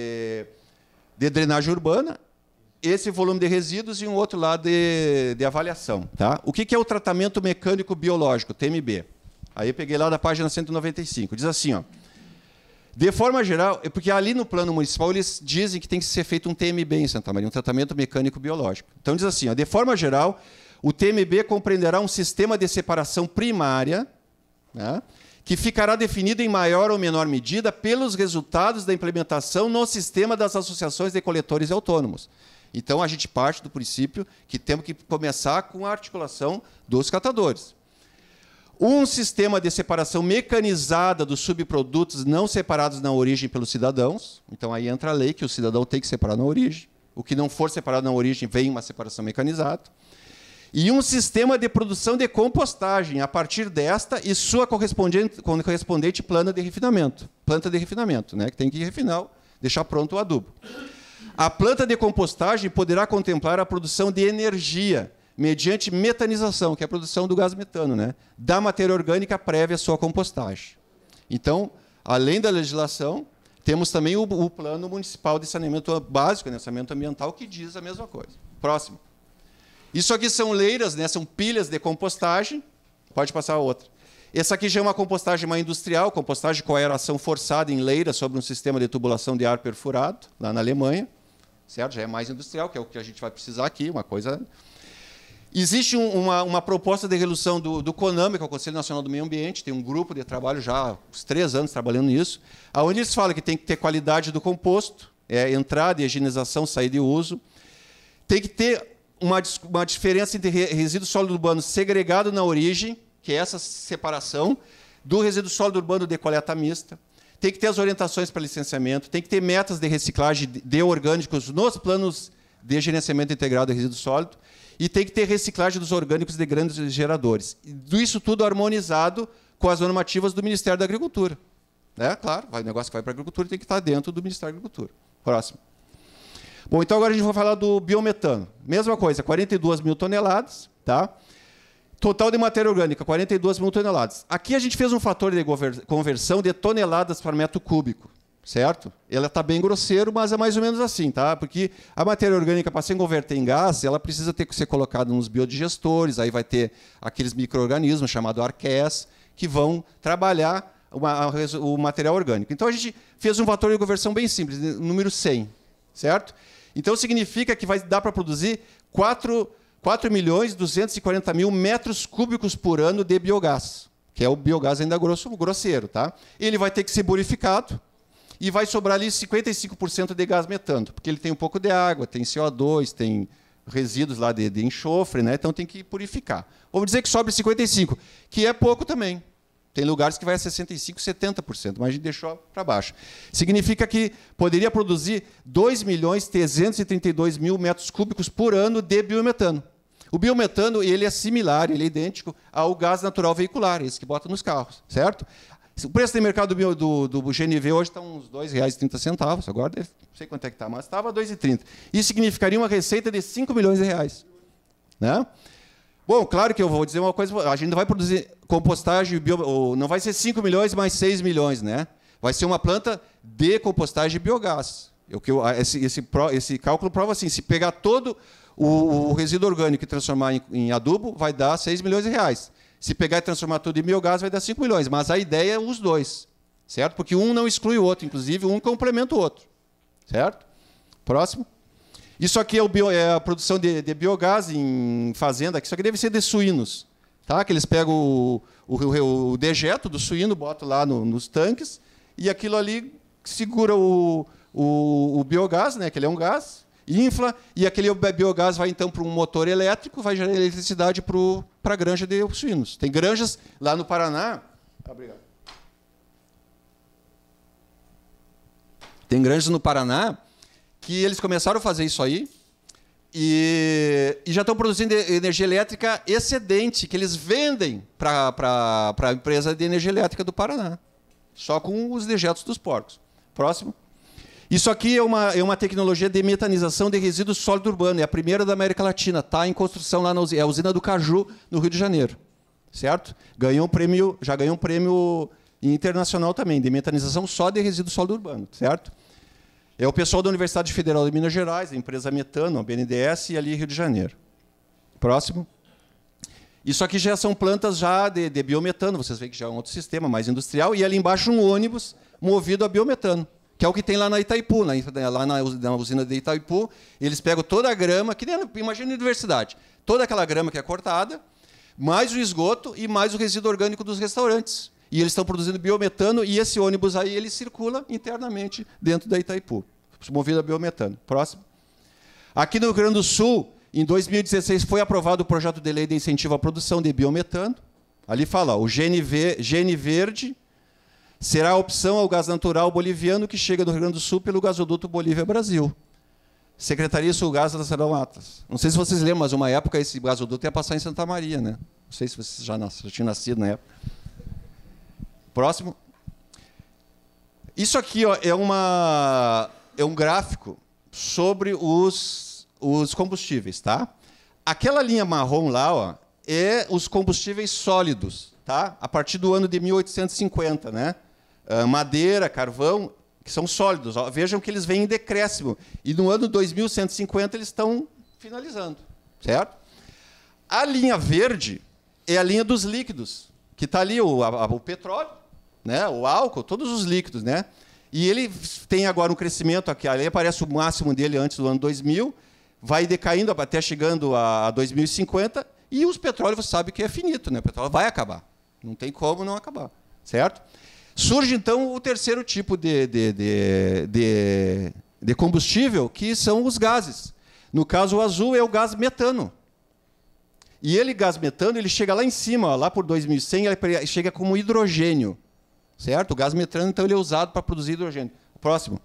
drenagem urbana, esse volume de resíduos e um outro lá de avaliação. Tá? O que é o tratamento mecânico biológico, TMB? Aí eu peguei lá da página 195. Diz assim, ó, de forma geral, porque ali no plano municipal eles dizem que tem que ser feito um TMB em Santa Maria, um tratamento mecânico biológico. Então diz assim, ó, de forma geral, o TMB compreenderá um sistema de separação primária, né, que ficará definido em maior ou menor medida pelos resultados da implementação no sistema das associações de coletores autônomos. Então a gente parte do princípio que temos que começar com a articulação dos catadores. Um sistema de separação mecanizada dos subprodutos não separados na origem pelos cidadãos. Então, aí entra a lei que o cidadão tem que separar na origem. O que não for separado na origem, vem uma separação mecanizada. E um sistema de produção de compostagem a partir desta e sua correspondente planta de refinamento, né, que tem que refinar, deixar pronto o adubo. A planta de compostagem poderá contemplar a produção de energia mediante metanização, que é a produção do gás metano, né, da matéria orgânica prévia à sua compostagem. Então, além da legislação, temos também o Plano Municipal de Saneamento Básico, né, saneamento ambiental, que diz a mesma coisa. Próximo. Isso aqui são leiras, né, são pilhas de compostagem. Pode passar a outra. Essa aqui já é uma compostagem mais industrial, compostagem com aeração forçada em leira sobre um sistema de tubulação de ar perfurado, lá na Alemanha. Certo? Já é mais industrial, que é o que a gente vai precisar aqui, uma coisa... Existe uma proposta de resolução do CONAMA, que é o Conselho Nacional do Meio Ambiente, tem um grupo de trabalho já há uns 3 anos trabalhando nisso, onde eles falam que tem que ter qualidade do composto, entrada e higienização, saída e uso, tem que ter uma diferença entre resíduo sólido urbano segregado na origem, que é essa separação, do resíduo sólido urbano de coleta mista, tem que ter as orientações para licenciamento, tem que ter metas de reciclagem de orgânicos nos planos de gerenciamento integrado de resíduo sólido e tem que ter reciclagem dos orgânicos de grandes geradores. Isso tudo harmonizado com as normativas do Ministério da Agricultura. Claro, o negócio que vai para a agricultura tem que estar dentro do Ministério da Agricultura. Próximo. Bom, então agora a gente vai falar do biometano. Mesma coisa, 42 mil toneladas, tá? Total de matéria orgânica, 42 mil toneladas. Aqui a gente fez um fator de conversão de toneladas para metro cúbico, certo? Ela está bem grosseiro, mas é mais ou menos assim, tá? Porque a matéria orgânica, para se converter em gás, ela precisa ter que ser colocada nos biodigestores, aí vai ter aqueles micro-organismos chamados arqués, que vão trabalhar o material orgânico. Então a gente fez um fator de conversão bem simples, número 100, certo? Então significa que vai dar para produzir 4.240.000 metros cúbicos por ano de biogás, que é o biogás ainda grosseiro, tá? Ele vai ter que ser purificado e vai sobrar ali 55% de gás metano, porque ele tem um pouco de água, tem CO2, tem resíduos lá de enxofre, né? Então tem que purificar. Vamos dizer que sobre 55%, que é pouco também. Tem lugares que vai a 65%, 70%, mas a gente deixou para baixo. Significa que poderia produzir 2.332.000 metros cúbicos por ano de biometano. O biometano ele é similar, ele é idêntico ao gás natural veicular, esse que bota nos carros, certo? O preço de mercado do GNV hoje está uns R$ 2,30, agora não sei quanto é que está, mas estava R$ 2,30. Isso significaria uma receita de R$ 5 milhões, né? Bom, claro que eu vou dizer uma coisa, a gente não vai produzir compostagem, não vai ser 5 milhões mais 6 milhões, né? Vai ser uma planta de compostagem de biogás. Esse cálculo prova assim, se pegar todo o resíduo orgânico e transformar em adubo, vai dar 6 milhões de reais. Se pegar e transformar tudo em biogás, vai dar 5 milhões. Mas a ideia é os dois, certo? Porque um não exclui o outro, inclusive um complementa o outro, certo? Próximo. Isso aqui é a produção de biogás em fazenda, que isso aqui deve ser de suínos, tá? Que eles pegam o dejeto do suíno, botam lá nos tanques, e aquilo ali segura o biogás, né? Que ele é um gás, infla, e aquele biogás vai então para um motor elétrico, vai gerar eletricidade para a granja de suínos. Tem granjas lá no Paraná. Obrigado. Tem granjas no Paraná que eles começaram a fazer isso aí e já estão produzindo energia elétrica excedente, que eles vendem para a empresa de energia elétrica do Paraná, só com os dejetos dos porcos. Próximo. Isso aqui é uma tecnologia de metanização de resíduo sólido urbano, é a primeira da América Latina, está em construção lá é a usina do Caju, no Rio de Janeiro, certo? Já ganhou um prêmio internacional também, de metanização só de resíduo sólido urbano, certo? É o pessoal da Universidade Federal de Minas Gerais, a empresa Metano, a BNDES, e ali Rio de Janeiro. Próximo. Isso aqui já são plantas já de biometano, vocês veem que já é um outro sistema mais industrial, e ali embaixo um ônibus movido a biometano, que é o que tem lá na Itaipu, lá na usina de Itaipu, eles pegam toda a grama, que nem, imagina a universidade, toda aquela grama que é cortada, mais o esgoto e mais o resíduo orgânico dos restaurantes. E eles estão produzindo biometano e esse ônibus aí ele circula internamente dentro da Itaipu, movido a biometano. Próximo. Aqui no Rio Grande do Sul, em 2016, foi aprovado o projeto de lei de incentivo à produção de biometano. Ali fala, o GN Verde será a opção ao gás natural boliviano que chega do Rio Grande do Sul pelo gasoduto Bolívia-Brasil. Secretaria Sulgás das Aromatas. Não sei se vocês lembram, mas uma época esse gasoduto ia passar em Santa Maria, né? Não sei se vocês já tinham nascido na época. Próximo. Isso aqui, ó, é um gráfico sobre os combustíveis, tá? Aquela linha marrom lá, ó, é os combustíveis sólidos, tá? A partir do ano de 1850, né? Madeira, carvão, que são sólidos. Ó. Vejam que eles vêm em decréscimo. E no ano 2150 eles estão finalizando, certo? A linha verde é a linha dos líquidos, que está ali o petróleo, né? O álcool, todos os líquidos, né? E ele tem agora um crescimento, aqui, ali aparece o máximo dele antes do ano 2000, vai decaindo até chegando a 2050, e os petróleos, você sabe que é finito, né? O petróleo vai acabar. Não tem como não acabar, certo? Surge, então, o terceiro tipo de combustível, que são os gases. No caso, o azul é o gás metano. E gás metano, ele chega lá em cima, ó, lá por 2100, ele chega como hidrogênio. certo? O gás metano, então, ele é usado para produzir hidrogênio. Próximo.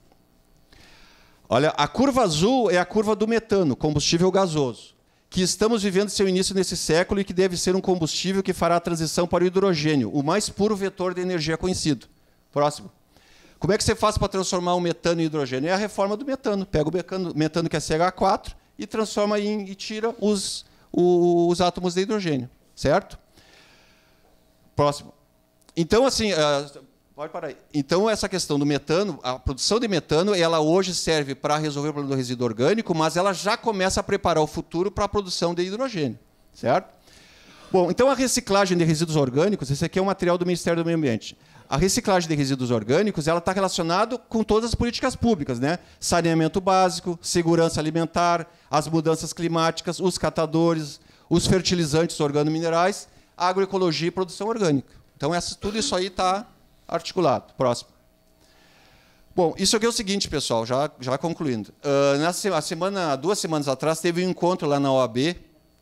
Olha, a curva azul é a curva do metano, combustível gasoso, que estamos vivendo seu início nesse século e que deve ser um combustível que fará a transição para o hidrogênio, o mais puro vetor de energia conhecido. Próximo. Como é que você faz para transformar o metano em hidrogênio? É a reforma do metano. Pega o metano que é CH4 e transforma e tira os átomos de hidrogênio, certo? Próximo. Então, assim, pode parar aí. Então, essa questão do metano, a produção de metano, ela hoje serve para resolver o problema do resíduo orgânico, mas ela já começa a preparar o futuro para a produção de hidrogênio, certo? Bom, então a reciclagem de resíduos orgânicos, esse aqui é um material do Ministério do Meio Ambiente. A reciclagem de resíduos orgânicos, ela está relacionada com todas as políticas públicas, né? Saneamento básico, segurança alimentar, as mudanças climáticas, os catadores, os fertilizantes organominerais, agroecologia e produção orgânica. Então, tudo isso aí está articulado. Próximo. Bom, isso aqui é o seguinte, pessoal, já concluindo. Duas semanas atrás, teve um encontro lá na OAB,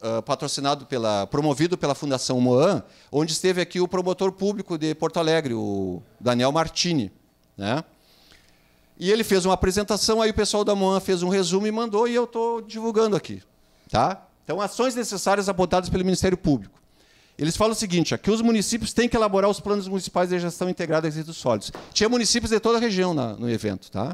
promovido pela Fundação Moan, onde esteve aqui o promotor público de Porto Alegre, o Daniel Martini, né? E ele fez uma apresentação, aí o pessoal da Moan fez um resumo e mandou, e eu estou divulgando aqui. Tá? Então, ações necessárias apontadas pelo Ministério Público. Eles falam o seguinte, que os municípios têm que elaborar os planos municipais de gestão integrada de resíduos sólidos. Tinha municípios de toda a região no evento. Tá?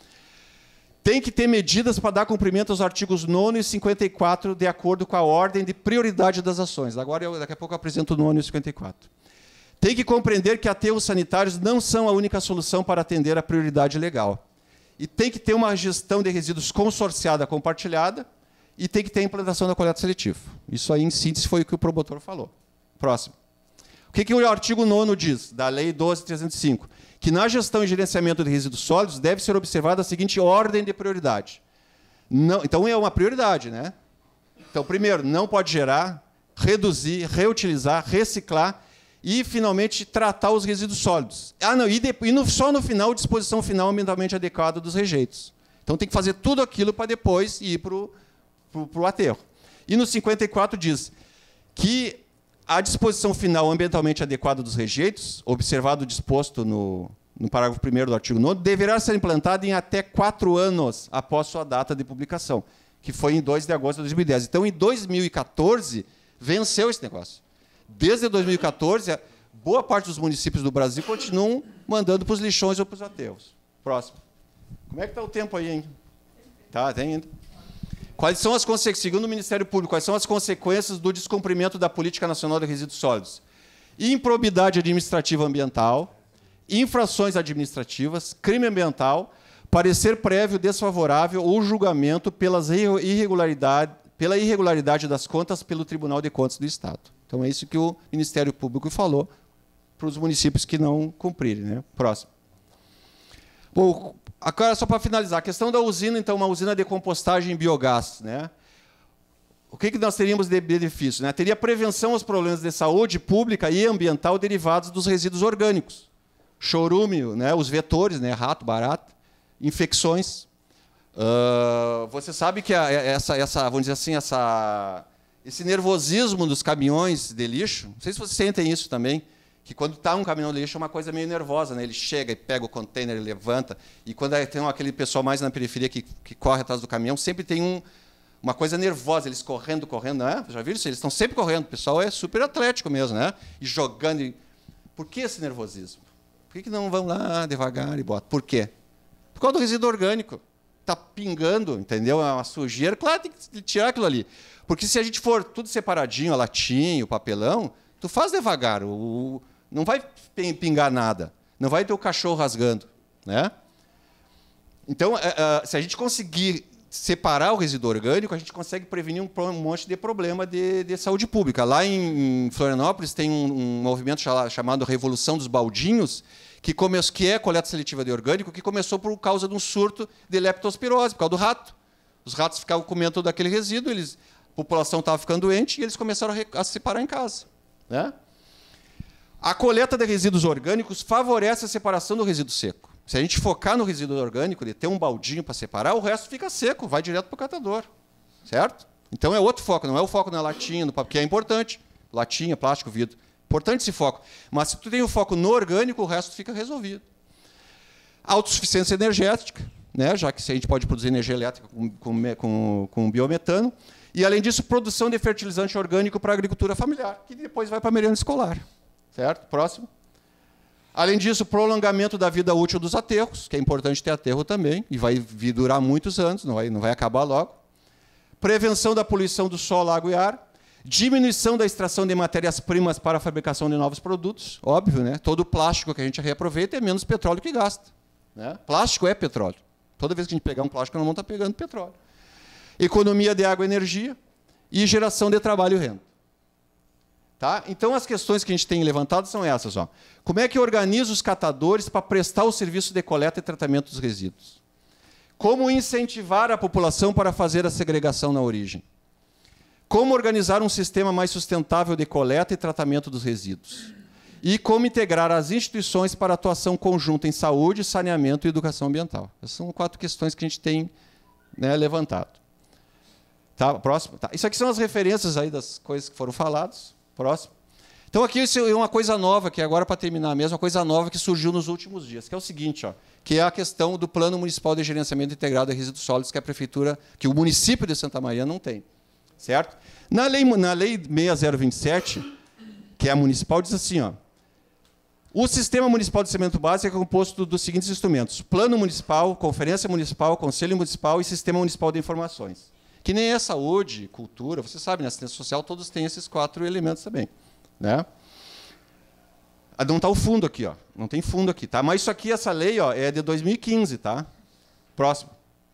Tem que ter medidas para dar cumprimento aos artigos 9º e 54, de acordo com a ordem de prioridade das ações. Agora, daqui a pouco, eu apresento o 9º e 54. Tem que compreender que aterros sanitários não são a única solução para atender a prioridade legal. E tem que ter uma gestão de resíduos consorciada, compartilhada, e tem que ter a implantação da coleta seletiva. Isso aí, em síntese, foi o que o promotor falou. Próximo. O que o artigo 9º diz, da Lei 12.305? Que na gestão e gerenciamento de resíduos sólidos deve ser observada a seguinte ordem de prioridade. Não, então, é uma prioridade, né? Então, primeiro, não pode gerar, reduzir, reutilizar, reciclar e, finalmente, tratar os resíduos sólidos. Só no final, disposição final ambientalmente adequada dos rejeitos. Então, tem que fazer tudo aquilo para depois ir para o aterro. E no 54 diz que a disposição final ambientalmente adequada dos rejeitos, observado o disposto no parágrafo 1º do artigo 9º, deverá ser implantada em até 4 anos após sua data de publicação, que foi em 2 de agosto de 2010. Então, em 2014, venceu esse negócio. Desde 2014, boa parte dos municípios do Brasil continuam mandando para os lixões ou para os aterros. Próximo. Como é que está o tempo aí, hein? Tá, tem ainda. Quais são segundo o Ministério Público, quais são as consequências do descumprimento da Política Nacional de Resíduos Sólidos? Improbidade administrativa ambiental, infrações administrativas, crime ambiental, parecer prévio desfavorável ou julgamento pela irregularidade das contas pelo Tribunal de Contas do Estado. Então, é isso que o Ministério Público falou para os municípios que não cumprirem. Né? Próximo. Bom, agora, só para finalizar, a questão da usina, então, uma usina de compostagem em biogás. Né? O que nós teríamos de benefício? Né? Teria prevenção aos problemas de saúde pública e ambiental derivados dos resíduos orgânicos. Chorume, né? Os vetores, né? Rato, barata, infecções. Você sabe que vamos dizer assim, esse nervosismo dos caminhões de lixo, não sei se vocês sentem isso também, que quando está um caminhão de lixo é uma coisa meio nervosa, né? Ele chega e pega o container, ele levanta, e quando tem aquele pessoal mais na periferia que corre atrás do caminhão, sempre tem uma coisa nervosa, eles correndo, né? Já viram isso? Eles estão sempre correndo, o pessoal é super atlético mesmo, né? E jogando. Por que esse nervosismo? Por que não vão lá devagar e botam? Por quê? Por causa do resíduo orgânico. Está pingando, entendeu? É uma sujeira, claro, tem que tirar aquilo ali. Porque se a gente for tudo separadinho, a latinha, o papelão, tu faz devagar, não vai pingar nada, não vai ter o cachorro rasgando. Né? Então, se a gente conseguir separar o resíduo orgânico, a gente consegue prevenir um monte de problema de saúde pública. Lá em Florianópolis tem um movimento chamado Revolução dos Baldinhos, que é coleta seletiva de orgânico, que começou por causa de um surto de leptospirose, por causa do rato. Os ratos ficavam comendo todo aquele resíduo, a população estava ficando doente e eles começaram a se separar em casa. Né? A coleta de resíduos orgânicos favorece a separação do resíduo seco. Se a gente focar no resíduo orgânico, de ter um baldinho para separar, o resto fica seco, vai direto para o catador. Certo? Então é outro foco, não é o foco na latinha, no papel, que é importante. Latinha, plástico, vidro. Importante esse foco. Mas se tu tem o foco no orgânico, o resto fica resolvido. Autossuficiência energética, né? Já que a gente pode produzir energia elétrica com biometano. E, além disso, produção de fertilizante orgânico para a agricultura familiar, que depois vai para a merenda escolar. Certo? Próximo. Além disso, prolongamento da vida útil dos aterros, que é importante ter aterro também, e vai durar muitos anos, não vai acabar logo. Prevenção da poluição do solo, água e ar. Diminuição da extração de matérias-primas para a fabricação de novos produtos. Óbvio, né? Todo o plástico que a gente reaproveita é menos petróleo que gasta. Né? Plástico é petróleo. Toda vez que a gente pegar um plástico, nós vamos estar pegando petróleo. Economia de água e energia. E geração de trabalho e renda. Tá? Então, as questões que a gente tem levantado são essas. Ó. Como é que organiza os catadores para prestar o serviço de coleta e tratamento dos resíduos? Como incentivar a população para fazer a segregação na origem? Como organizar um sistema mais sustentável de coleta e tratamento dos resíduos? E como integrar as instituições para atuação conjunta em saúde, saneamento e educação ambiental? Essas são 4 questões que a gente tem, né, levantado. Tá, próximo. Tá. Isso aqui são as referências aí das coisas que foram faladas. Próximo. Então, aqui isso é uma coisa nova, que agora, para terminar mesmo, uma coisa nova que surgiu nos últimos dias, que é o seguinte, ó, que é a questão do Plano Municipal de Gerenciamento Integrado de Resíduos Sólidos, que a prefeitura, que o município de Santa Maria não tem. Certo? Na lei 6027, que é a municipal, diz assim, ó, o Sistema Municipal de Saneamento Básico é composto dos seguintes instrumentos: Plano Municipal, Conferência Municipal, Conselho Municipal e Sistema Municipal de Informações. Que nem é saúde, cultura, você sabe, na assistência social todos têm esses 4 elementos também. Né? Não está o fundo aqui, ó. Não tem fundo aqui. Tá? Mas isso aqui, essa lei, ó, é de 2015. Tá? Próximo.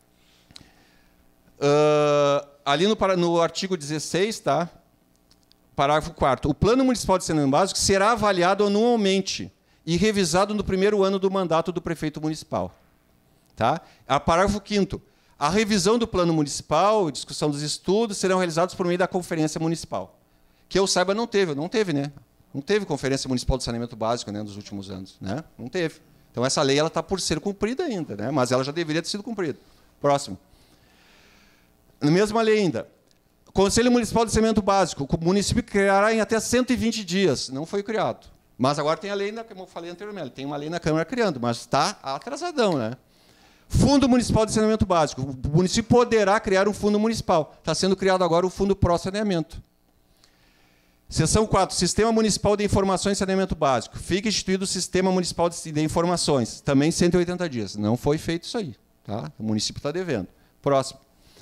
Ali no artigo 16, tá? Parágrafo 4º. O Plano Municipal de Saneamento Básico será avaliado anualmente e revisado no primeiro ano do mandato do prefeito municipal. Tá? Parágrafo 5º. A revisão do plano municipal e discussão dos estudos serão realizados por meio da conferência municipal. Que eu saiba, não teve, né? Não teve conferência municipal de saneamento básico, né, nos últimos anos, né? Não teve. Então essa lei ela está por ser cumprida ainda, né? Mas ela já deveria ter sido cumprida. Próximo. Na mesma lei ainda. Conselho Municipal de Saneamento Básico. O município criará em até 120 dias. Não foi criado. Mas agora tem a lei, como eu falei anteriormente, tem uma lei na Câmara criando, mas está atrasadão, né? Fundo Municipal de Saneamento Básico. O município poderá criar um fundo municipal. Está sendo criado agora o Fundo Pró-Saneamento. Seção 4. Sistema Municipal de Informações e Saneamento Básico. Fica instituído o Sistema Municipal de Informações. Também 180 dias. Não foi feito isso aí. Tá? O município está devendo. Próximo.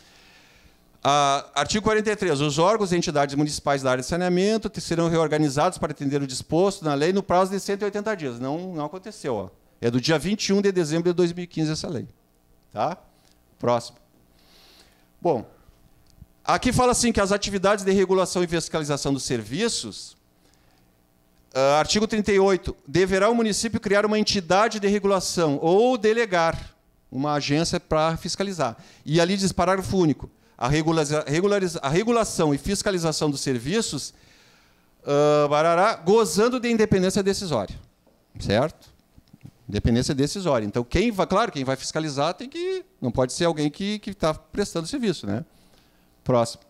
Artigo 43. Os órgãos e entidades municipais da área de saneamento serão reorganizados para atender o disposto na lei no prazo de 180 dias. Não aconteceu. Ó. É do dia 21 de dezembro de 2015 essa lei. Tá? Próximo. Bom, aqui fala assim que as atividades de regulação e fiscalização dos serviços, artigo 38, deverá o município criar uma entidade de regulação ou delegar uma agência para fiscalizar. E ali diz, parágrafo único, a regulação e fiscalização dos serviços, gozando de independência decisória. Certo? Independência decisória. Então, quem vai fiscalizar não pode ser alguém que está prestando serviço. Né? Próximo.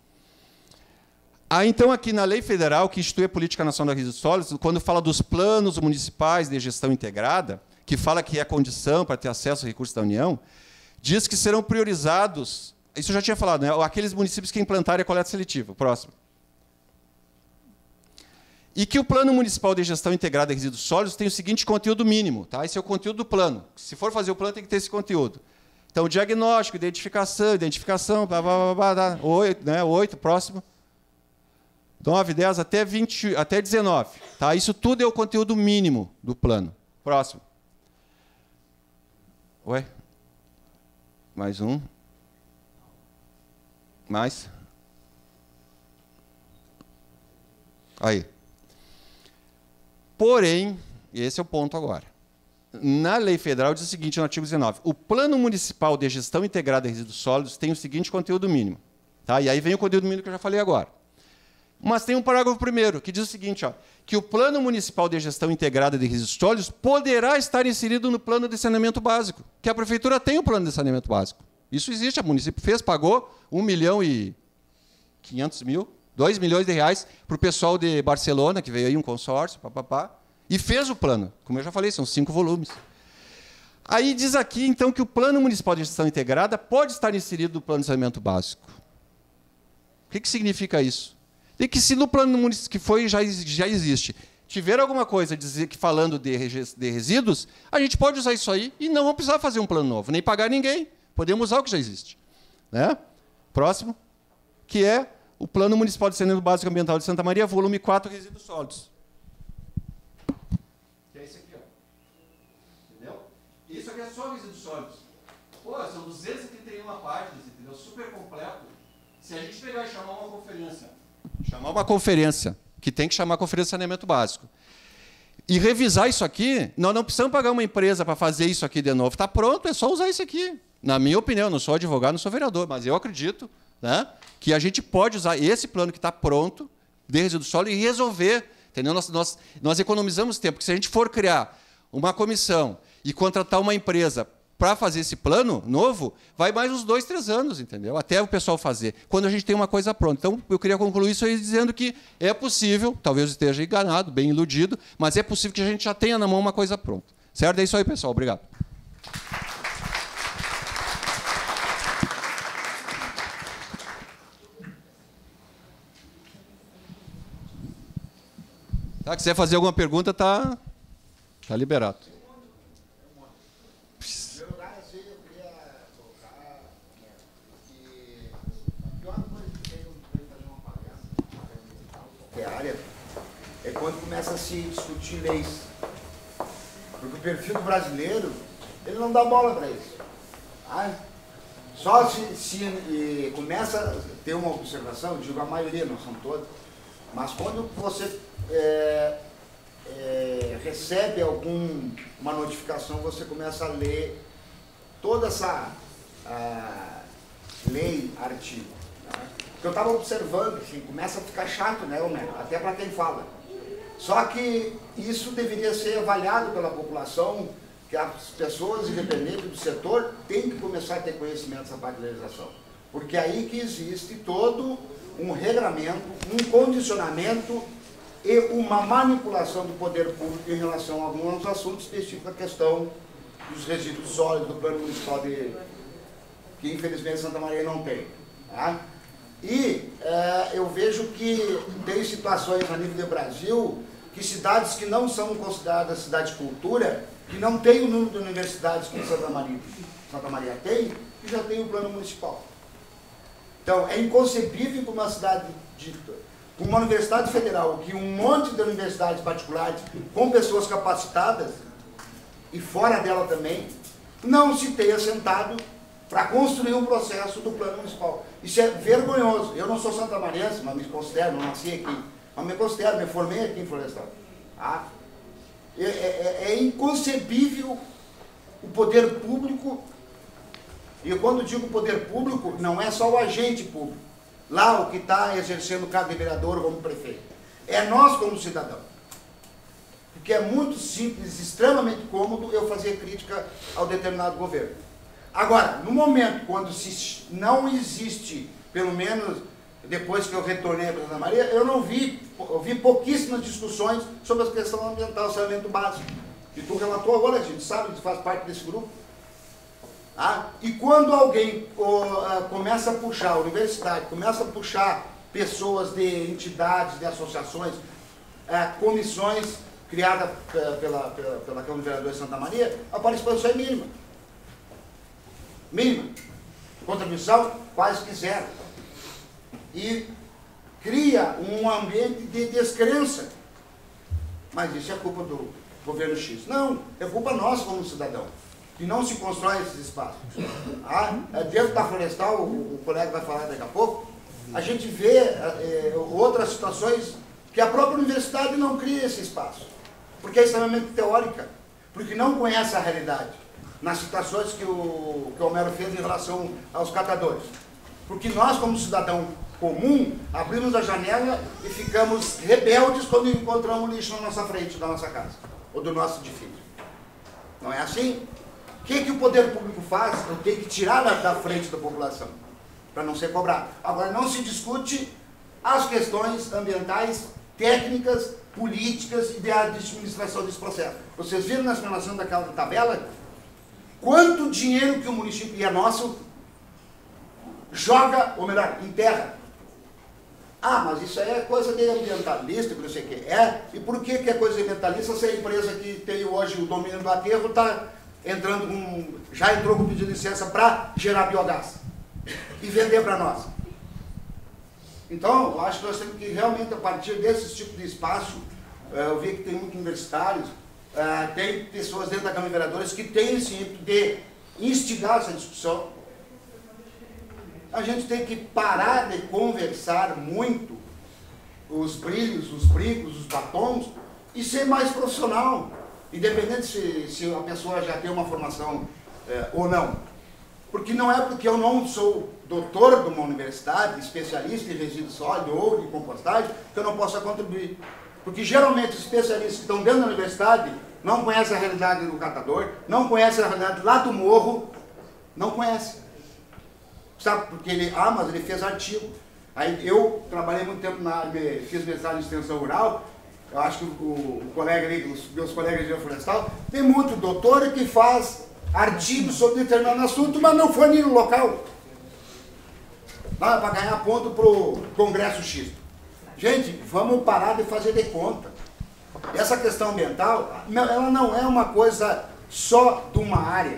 Então, aqui na lei federal, que institui a Política Nacional de Resíduos Sólidos, quando fala dos planos municipais de gestão integrada, que fala que é condição para ter acesso a recursos da União, diz que serão priorizados, isso eu já tinha falado, né? Aqueles municípios que implantarem a coleta seletiva. Próximo. E que o Plano Municipal de Gestão Integrada de Resíduos Sólidos tem o seguinte conteúdo mínimo. Tá? Esse é o conteúdo do plano. Se for fazer o plano, tem que ter esse conteúdo. Então, diagnóstico, identificação, blá, blá, blá, blá, 8, né? 8, próximo. 9, 10, até 20, até 19. Tá? Isso tudo é o conteúdo mínimo do plano. Próximo. Ué? Mais um. Mais. Aí. Porém, esse é o ponto agora. Na lei federal diz o seguinte, no artigo 19, o Plano Municipal de Gestão Integrada de Resíduos Sólidos tem o seguinte conteúdo mínimo. Tá? E aí vem o conteúdo mínimo que eu já falei agora. Mas tem um parágrafo primeiro, que diz o seguinte, ó, que o Plano Municipal de Gestão Integrada de Resíduos Sólidos poderá estar inserido no Plano de Saneamento Básico, que a Prefeitura tem o Plano de Saneamento Básico. Isso existe, o município fez, pagou 1.500.000, 2 milhões de reais para o pessoal de Barcelona, que veio aí um consórcio, e fez o plano. Como eu já falei, são 5 volumes. Aí diz aqui, então, que o Plano Municipal de Gestão Integrada pode estar inserido no Plano de Saneamento Básico. O que significa isso? E que se no plano municipal que foi já existe, tiver alguma coisa falando de resíduos, a gente pode usar isso aí e não vamos precisar fazer um plano novo, nem pagar ninguém. Podemos usar o que já existe. Né? Próximo, que é o Plano Municipal de Saneamento Básico Ambiental de Santa Maria, volume 4, resíduos sólidos. Que é esse aqui, ó. Entendeu? Isso aqui é só resíduos sólidos. Pô, são 231 páginas, entendeu? Super completo. Se a gente pegar e chamar uma conferência, que tem que chamar a Conferência de Saneamento Básico, e revisar isso aqui, nós não precisamos pagar uma empresa para fazer isso aqui de novo. Está pronto, é só usar isso aqui. Na minha opinião, não sou advogado, não sou vereador, mas eu acredito, né, que a gente pode usar esse plano que está pronto, de resíduo sólido, e resolver. Entendeu? Nós economizamos tempo, porque se a gente for criar uma comissão e contratar uma empresa para fazer esse plano novo, vai mais uns 2, 3 anos, entendeu? Até o pessoal fazer, quando a gente tem uma coisa pronta. Então, eu queria concluir isso aí dizendo que é possível, talvez eu esteja enganado, bem iludido, mas é possível que a gente já tenha na mão uma coisa pronta. Certo? É isso aí, pessoal. Obrigado. Tá, quiser fazer alguma pergunta, tá liberado. É quando começa a se discutir leis. Porque o perfil do brasileiro, ele não dá bola para isso. Só se começa a ter uma observação, digo a maioria, não são todos, mas quando você recebe uma notificação, você começa a ler toda essa lei, artigo. Né? Eu estava observando, assim, começa a ficar chato, né, Homero? Até para quem fala. Só que isso deveria ser avaliado pela população, que as pessoas, independente do setor, têm que começar a ter conhecimento dessa parte da legislação. Porque é aí que existe todo um regramento, um condicionamento e uma manipulação do poder público em relação a alguns assuntos específicos, a questão dos resíduos sólidos do plano municipal que infelizmente Santa Maria não tem. Tá? E eu vejo que tem situações a nível do Brasil que cidades que não são consideradas cidade de cultura, que não tem o número de universidades que Santa Maria tem, que já tem o plano municipal. Então, é inconcebível para uma cidade com uma universidade federal, que um monte de universidades particulares com pessoas capacitadas, e fora dela também, não se tenha sentado para construir um processo do plano municipal. Isso é vergonhoso. Eu não sou santamariense, mas me considero, não nasci aqui, mas me considero, me formei aqui em Florestal. Tá? É inconcebível o poder público, e quando digo poder público, não é só o agente público, lá o que está exercendo o cargo de vereador como prefeito. É nós como cidadão. Porque é muito simples, extremamente cômodo eu fazer crítica ao determinado governo. Agora, no momento quando não existe, pelo menos depois que eu retornei para Santa Maria, eu vi pouquíssimas discussões sobre a questão ambiental, saneamento básico. E tu relatou agora, a gente sabe, tu faz parte desse grupo. E quando alguém começa a puxar a universidade, começa a puxar pessoas de entidades, de associações, comissões criadas pela Câmara de Vereadores de Santa Maria, a participação é mínima. Mínima. Contribuição quase que zero. E cria um ambiente de descrença. Mas isso é culpa do governo X. Não, é culpa nossa como cidadão, que não se constrói esses espaços. Dentro da Florestal, o colega vai falar daqui a pouco, a gente vê outras situações que a própria universidade não cria esse espaço, porque é extremamente teórica, porque não conhece a realidade, nas situações que o Homero fez em relação aos catadores. Porque nós, como cidadão comum, abrimos a janela e ficamos rebeldes quando encontramos lixo na nossa frente, da nossa casa, ou do nosso edifício. Não é assim? O que o poder público faz? Tem que tirar da frente da população, para não ser cobrado. Agora, não se discute as questões ambientais, técnicas, políticas e de administração desse processo. Vocês viram na explanação daquela tabela quanto dinheiro que o município, e é nosso, joga, ou melhor, enterra. Ah, mas isso aí é coisa de ambientalista, que não sei o que é. E por que é coisa ambientalista se a empresa que tem hoje o domínio do aterro está entrando já entrou com pedido de licença para gerar biogás e vender para nós? Então, eu acho que nós temos que realmente, a partir desse tipo de espaço, eu vi que tem muitos universitários, tem pessoas dentro da Câmara de Vereadores que têm esse ímpeto de instigar essa discussão. A gente tem que parar de conversar muito os brilhos, os brincos, os batons e ser mais profissional, independente se a pessoa já tem uma formação ou não. Porque não é porque eu não sou doutor de uma universidade, especialista em resíduo sólido ou de compostagem, que eu não possa contribuir. Porque geralmente os especialistas que estão dentro da universidade não conhecem a realidade do catador, não conhecem a realidade lá do morro, não conhecem. Sabe, porque mas ele fez artigo. Aí eu trabalhei muito tempo fiz mestrado em extensão rural, eu acho que o colega ali, os meus colegas de florestal, tem muito doutor que faz artigos sobre determinado assunto, mas não foi nem no local. Para ganhar ponto para o Congresso X. Gente, vamos parar de fazer de conta. Essa questão ambiental, ela não é uma coisa só de uma área.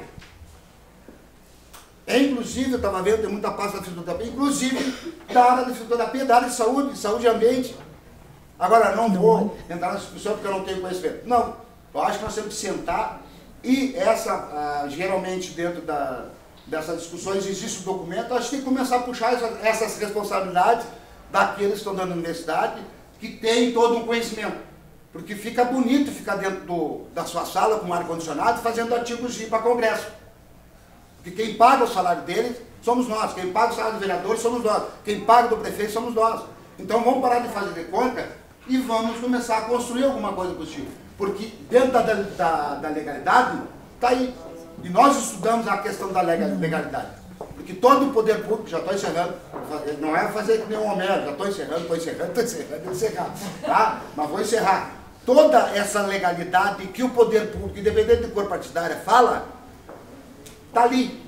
Inclusive, eu estava vendo, tem muita pasta da fisioterapia, inclusive da área de fisioterapia, da área de saúde e ambiente. Agora, não vou entrar nessa discussão porque eu não tenho conhecimento. Não, eu acho que nós temos que sentar e geralmente dentro dessas discussões existe um documento, acho que tem que começar a puxar essas responsabilidades daqueles que estão dando universidade, que tem todo um conhecimento. Porque fica bonito ficar dentro da sua sala com ar-condicionado fazendo artigos de ir para congresso. Porque quem paga o salário deles somos nós, quem paga o salário do vereador somos nós, quem paga do prefeito somos nós. Então vamos parar de fazer de conta e vamos começar a construir alguma coisa possível. Porque dentro da legalidade está aí. E nós estudamos a questão da legalidade. Porque todo o poder público, já estou encerrando, não é fazer que nem um Homero, já estou encerrando, vou encerrar. Tá? Mas vou encerrar. Toda essa legalidade que o poder público, independente de cor partidária, fala, está ali.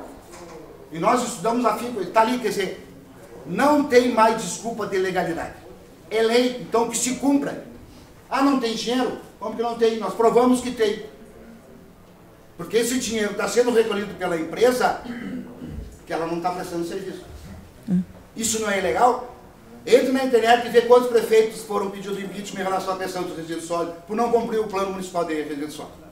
E nós estudamos a FICO, está ali, quer dizer, não tem mais desculpa de legalidade. É lei, então que se cumpra. Ah, não tem dinheiro? Como que não tem? Nós provamos que tem. Porque esse dinheiro está sendo recolhido pela empresa que ela não está prestando serviço. Isso não é ilegal? Entre na internet e vê quantos prefeitos foram pedidos de impeachment em relação à questão dos resíduos sólidos por não cumprir o plano municipal de resíduos sólidos.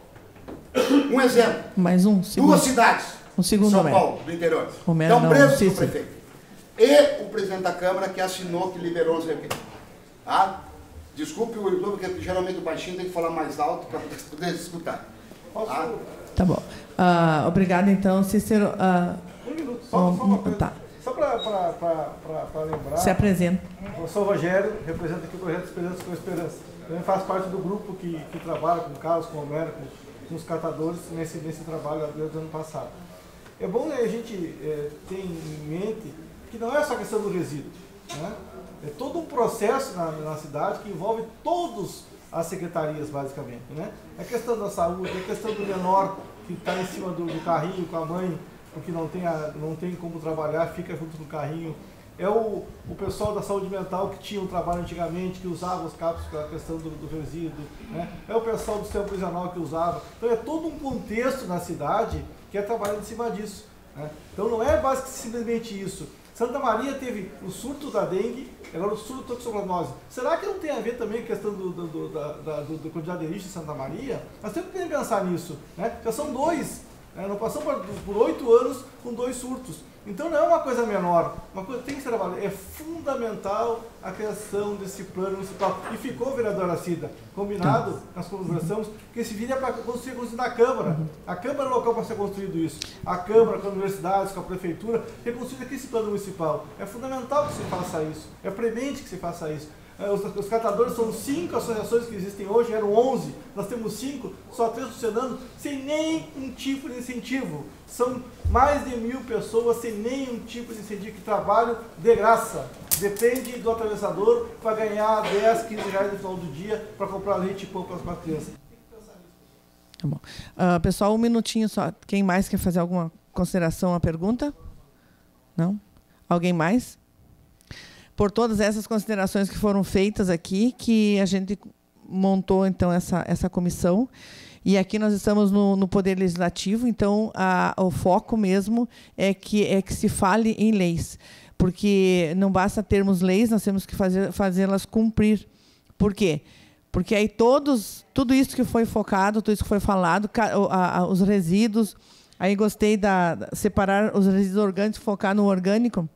Um exemplo. Mais um. Duas cidades. Um segundo, São Paulo, do interior. Estão presos pelo prefeito. E o presidente da Câmara que assinou, que liberou, não sei o quê. Ah, desculpe o YouTube, porque geralmente o baixinho tem que falar mais alto para poder escutar. Tá bom. Obrigado, então, Cícero. Um minuto, só uma coisa. Tá. Só para lembrar. Se apresenta. Eu sou o Rogério, represento aqui o projeto Esperança com Esperança. Também faço parte do grupo que trabalha com o Carlos, com o Homero, com os catadores nesse trabalho desde o ano passado. É bom a gente ter em mente que não é só a questão do resíduo. Né? É todo um processo na cidade que envolve todas as secretarias, basicamente. Né? A questão da saúde, a questão do menor que está em cima do carrinho com a mãe, porque não tem como trabalhar, fica junto com o carrinho. É o pessoal da saúde mental que tinha um trabalho antigamente, que usava os capos para a questão do resíduo. Né? É o pessoal do sistema prisional que usava. Então é todo um contexto na cidade que é trabalhando em cima disso. Né? Então não é basicamente simplesmente isso. Santa Maria teve o surto da dengue, agora o surto da toxoplasmose. Será que não tem a ver também com a questão da quantidade de lixo em Santa Maria? Nós temos que pensar nisso. Né? Já são dois. Nós passamos por 8 anos com 2 surtos. Então não é uma coisa menor, uma coisa que tem que ser trabalhada. É fundamental a criação desse plano municipal. E ficou, vereador Aracida, combinado, nós conversamos, que esse vídeo é para construir na Câmara. A Câmara é o local para ser construído isso. A Câmara, com as universidades, com a Prefeitura, reconstruir aqui esse plano municipal. É fundamental que se faça isso. É premente que se faça isso. Os catadores são 5 associações que existem hoje, eram 11, nós temos 5, só 3 funcionando, sem nenhum tipo de incentivo. São mais de 1000 pessoas sem nenhum tipo de incentivo que trabalham de graça. depende do atravessador para ganhar 10, 15 reais no final do dia para comprar leite e pão para as crianças. Tá bom. Pessoal, um minutinho só. Quem mais quer fazer alguma consideração, a pergunta? Não? Alguém mais? Por todas essas considerações que foram feitas aqui, que a gente montou, então, essa comissão. E aqui nós estamos no Poder Legislativo, então o foco mesmo é que se fale em leis. Porque não basta termos leis, nós temos que fazê-las cumprir. Por quê? Porque aí tudo isso que foi focado, tudo isso que foi falado, os resíduos, aí gostei separar os resíduos orgânicos, focar no orgânico,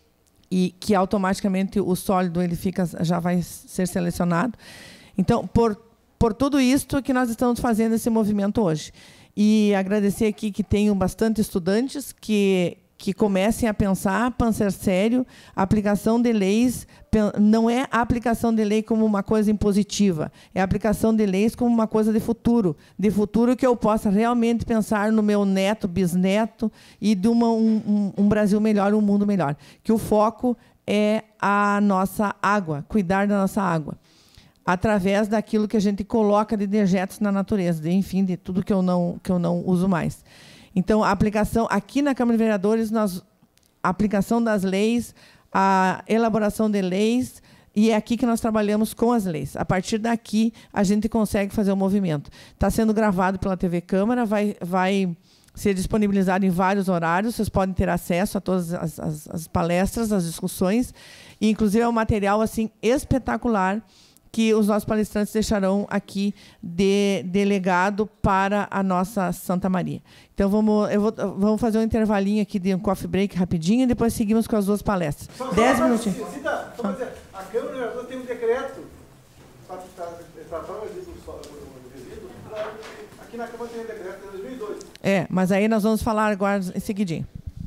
e que automaticamente o sólido já vai ser selecionado. Então, por tudo isso que nós estamos fazendo esse movimento hoje. E agradecer aqui que tenham bastante estudantes que comecem a pensar sério, a aplicação de leis, não é a aplicação de lei como uma coisa impositiva, é a aplicação de leis como uma coisa de futuro que eu possa realmente pensar no meu neto, bisneto, e de um Brasil melhor, um mundo melhor. Que o foco é a nossa água, cuidar da nossa água, através daquilo que a gente coloca de dejetos na natureza, enfim, de tudo que eu não uso mais. Então, a aplicação, aqui na Câmara de Vereadores, a aplicação das leis, a elaboração de leis, e é aqui que nós trabalhamos com as leis. A partir daqui, a gente consegue fazer o movimento. Está sendo gravado pela TV Câmara, vai ser disponibilizado em vários horários, vocês podem ter acesso a todas as palestras, as discussões, e, inclusive, é um material assim, espetacular, que os nossos palestrantes deixarão aqui de legado para a nossa Santa Maria. Então, vamos fazer um intervalinho aqui de um coffee break rapidinho e depois seguimos com as duas palestras. 10 minutinhos. Cida, só para dizer, a Câmara tem um decreto para tratar o resíduo. Aqui na Câmara tem um decreto de 2002. Mas aí nós vamos falar agora em seguidinho.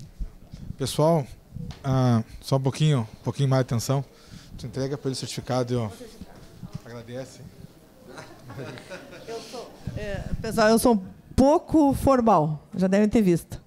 Pessoal, só um pouquinho mais de atenção. Tu entrega para ele o certificado e agradece. Pessoal, eu sou um pouco formal, já devem ter visto.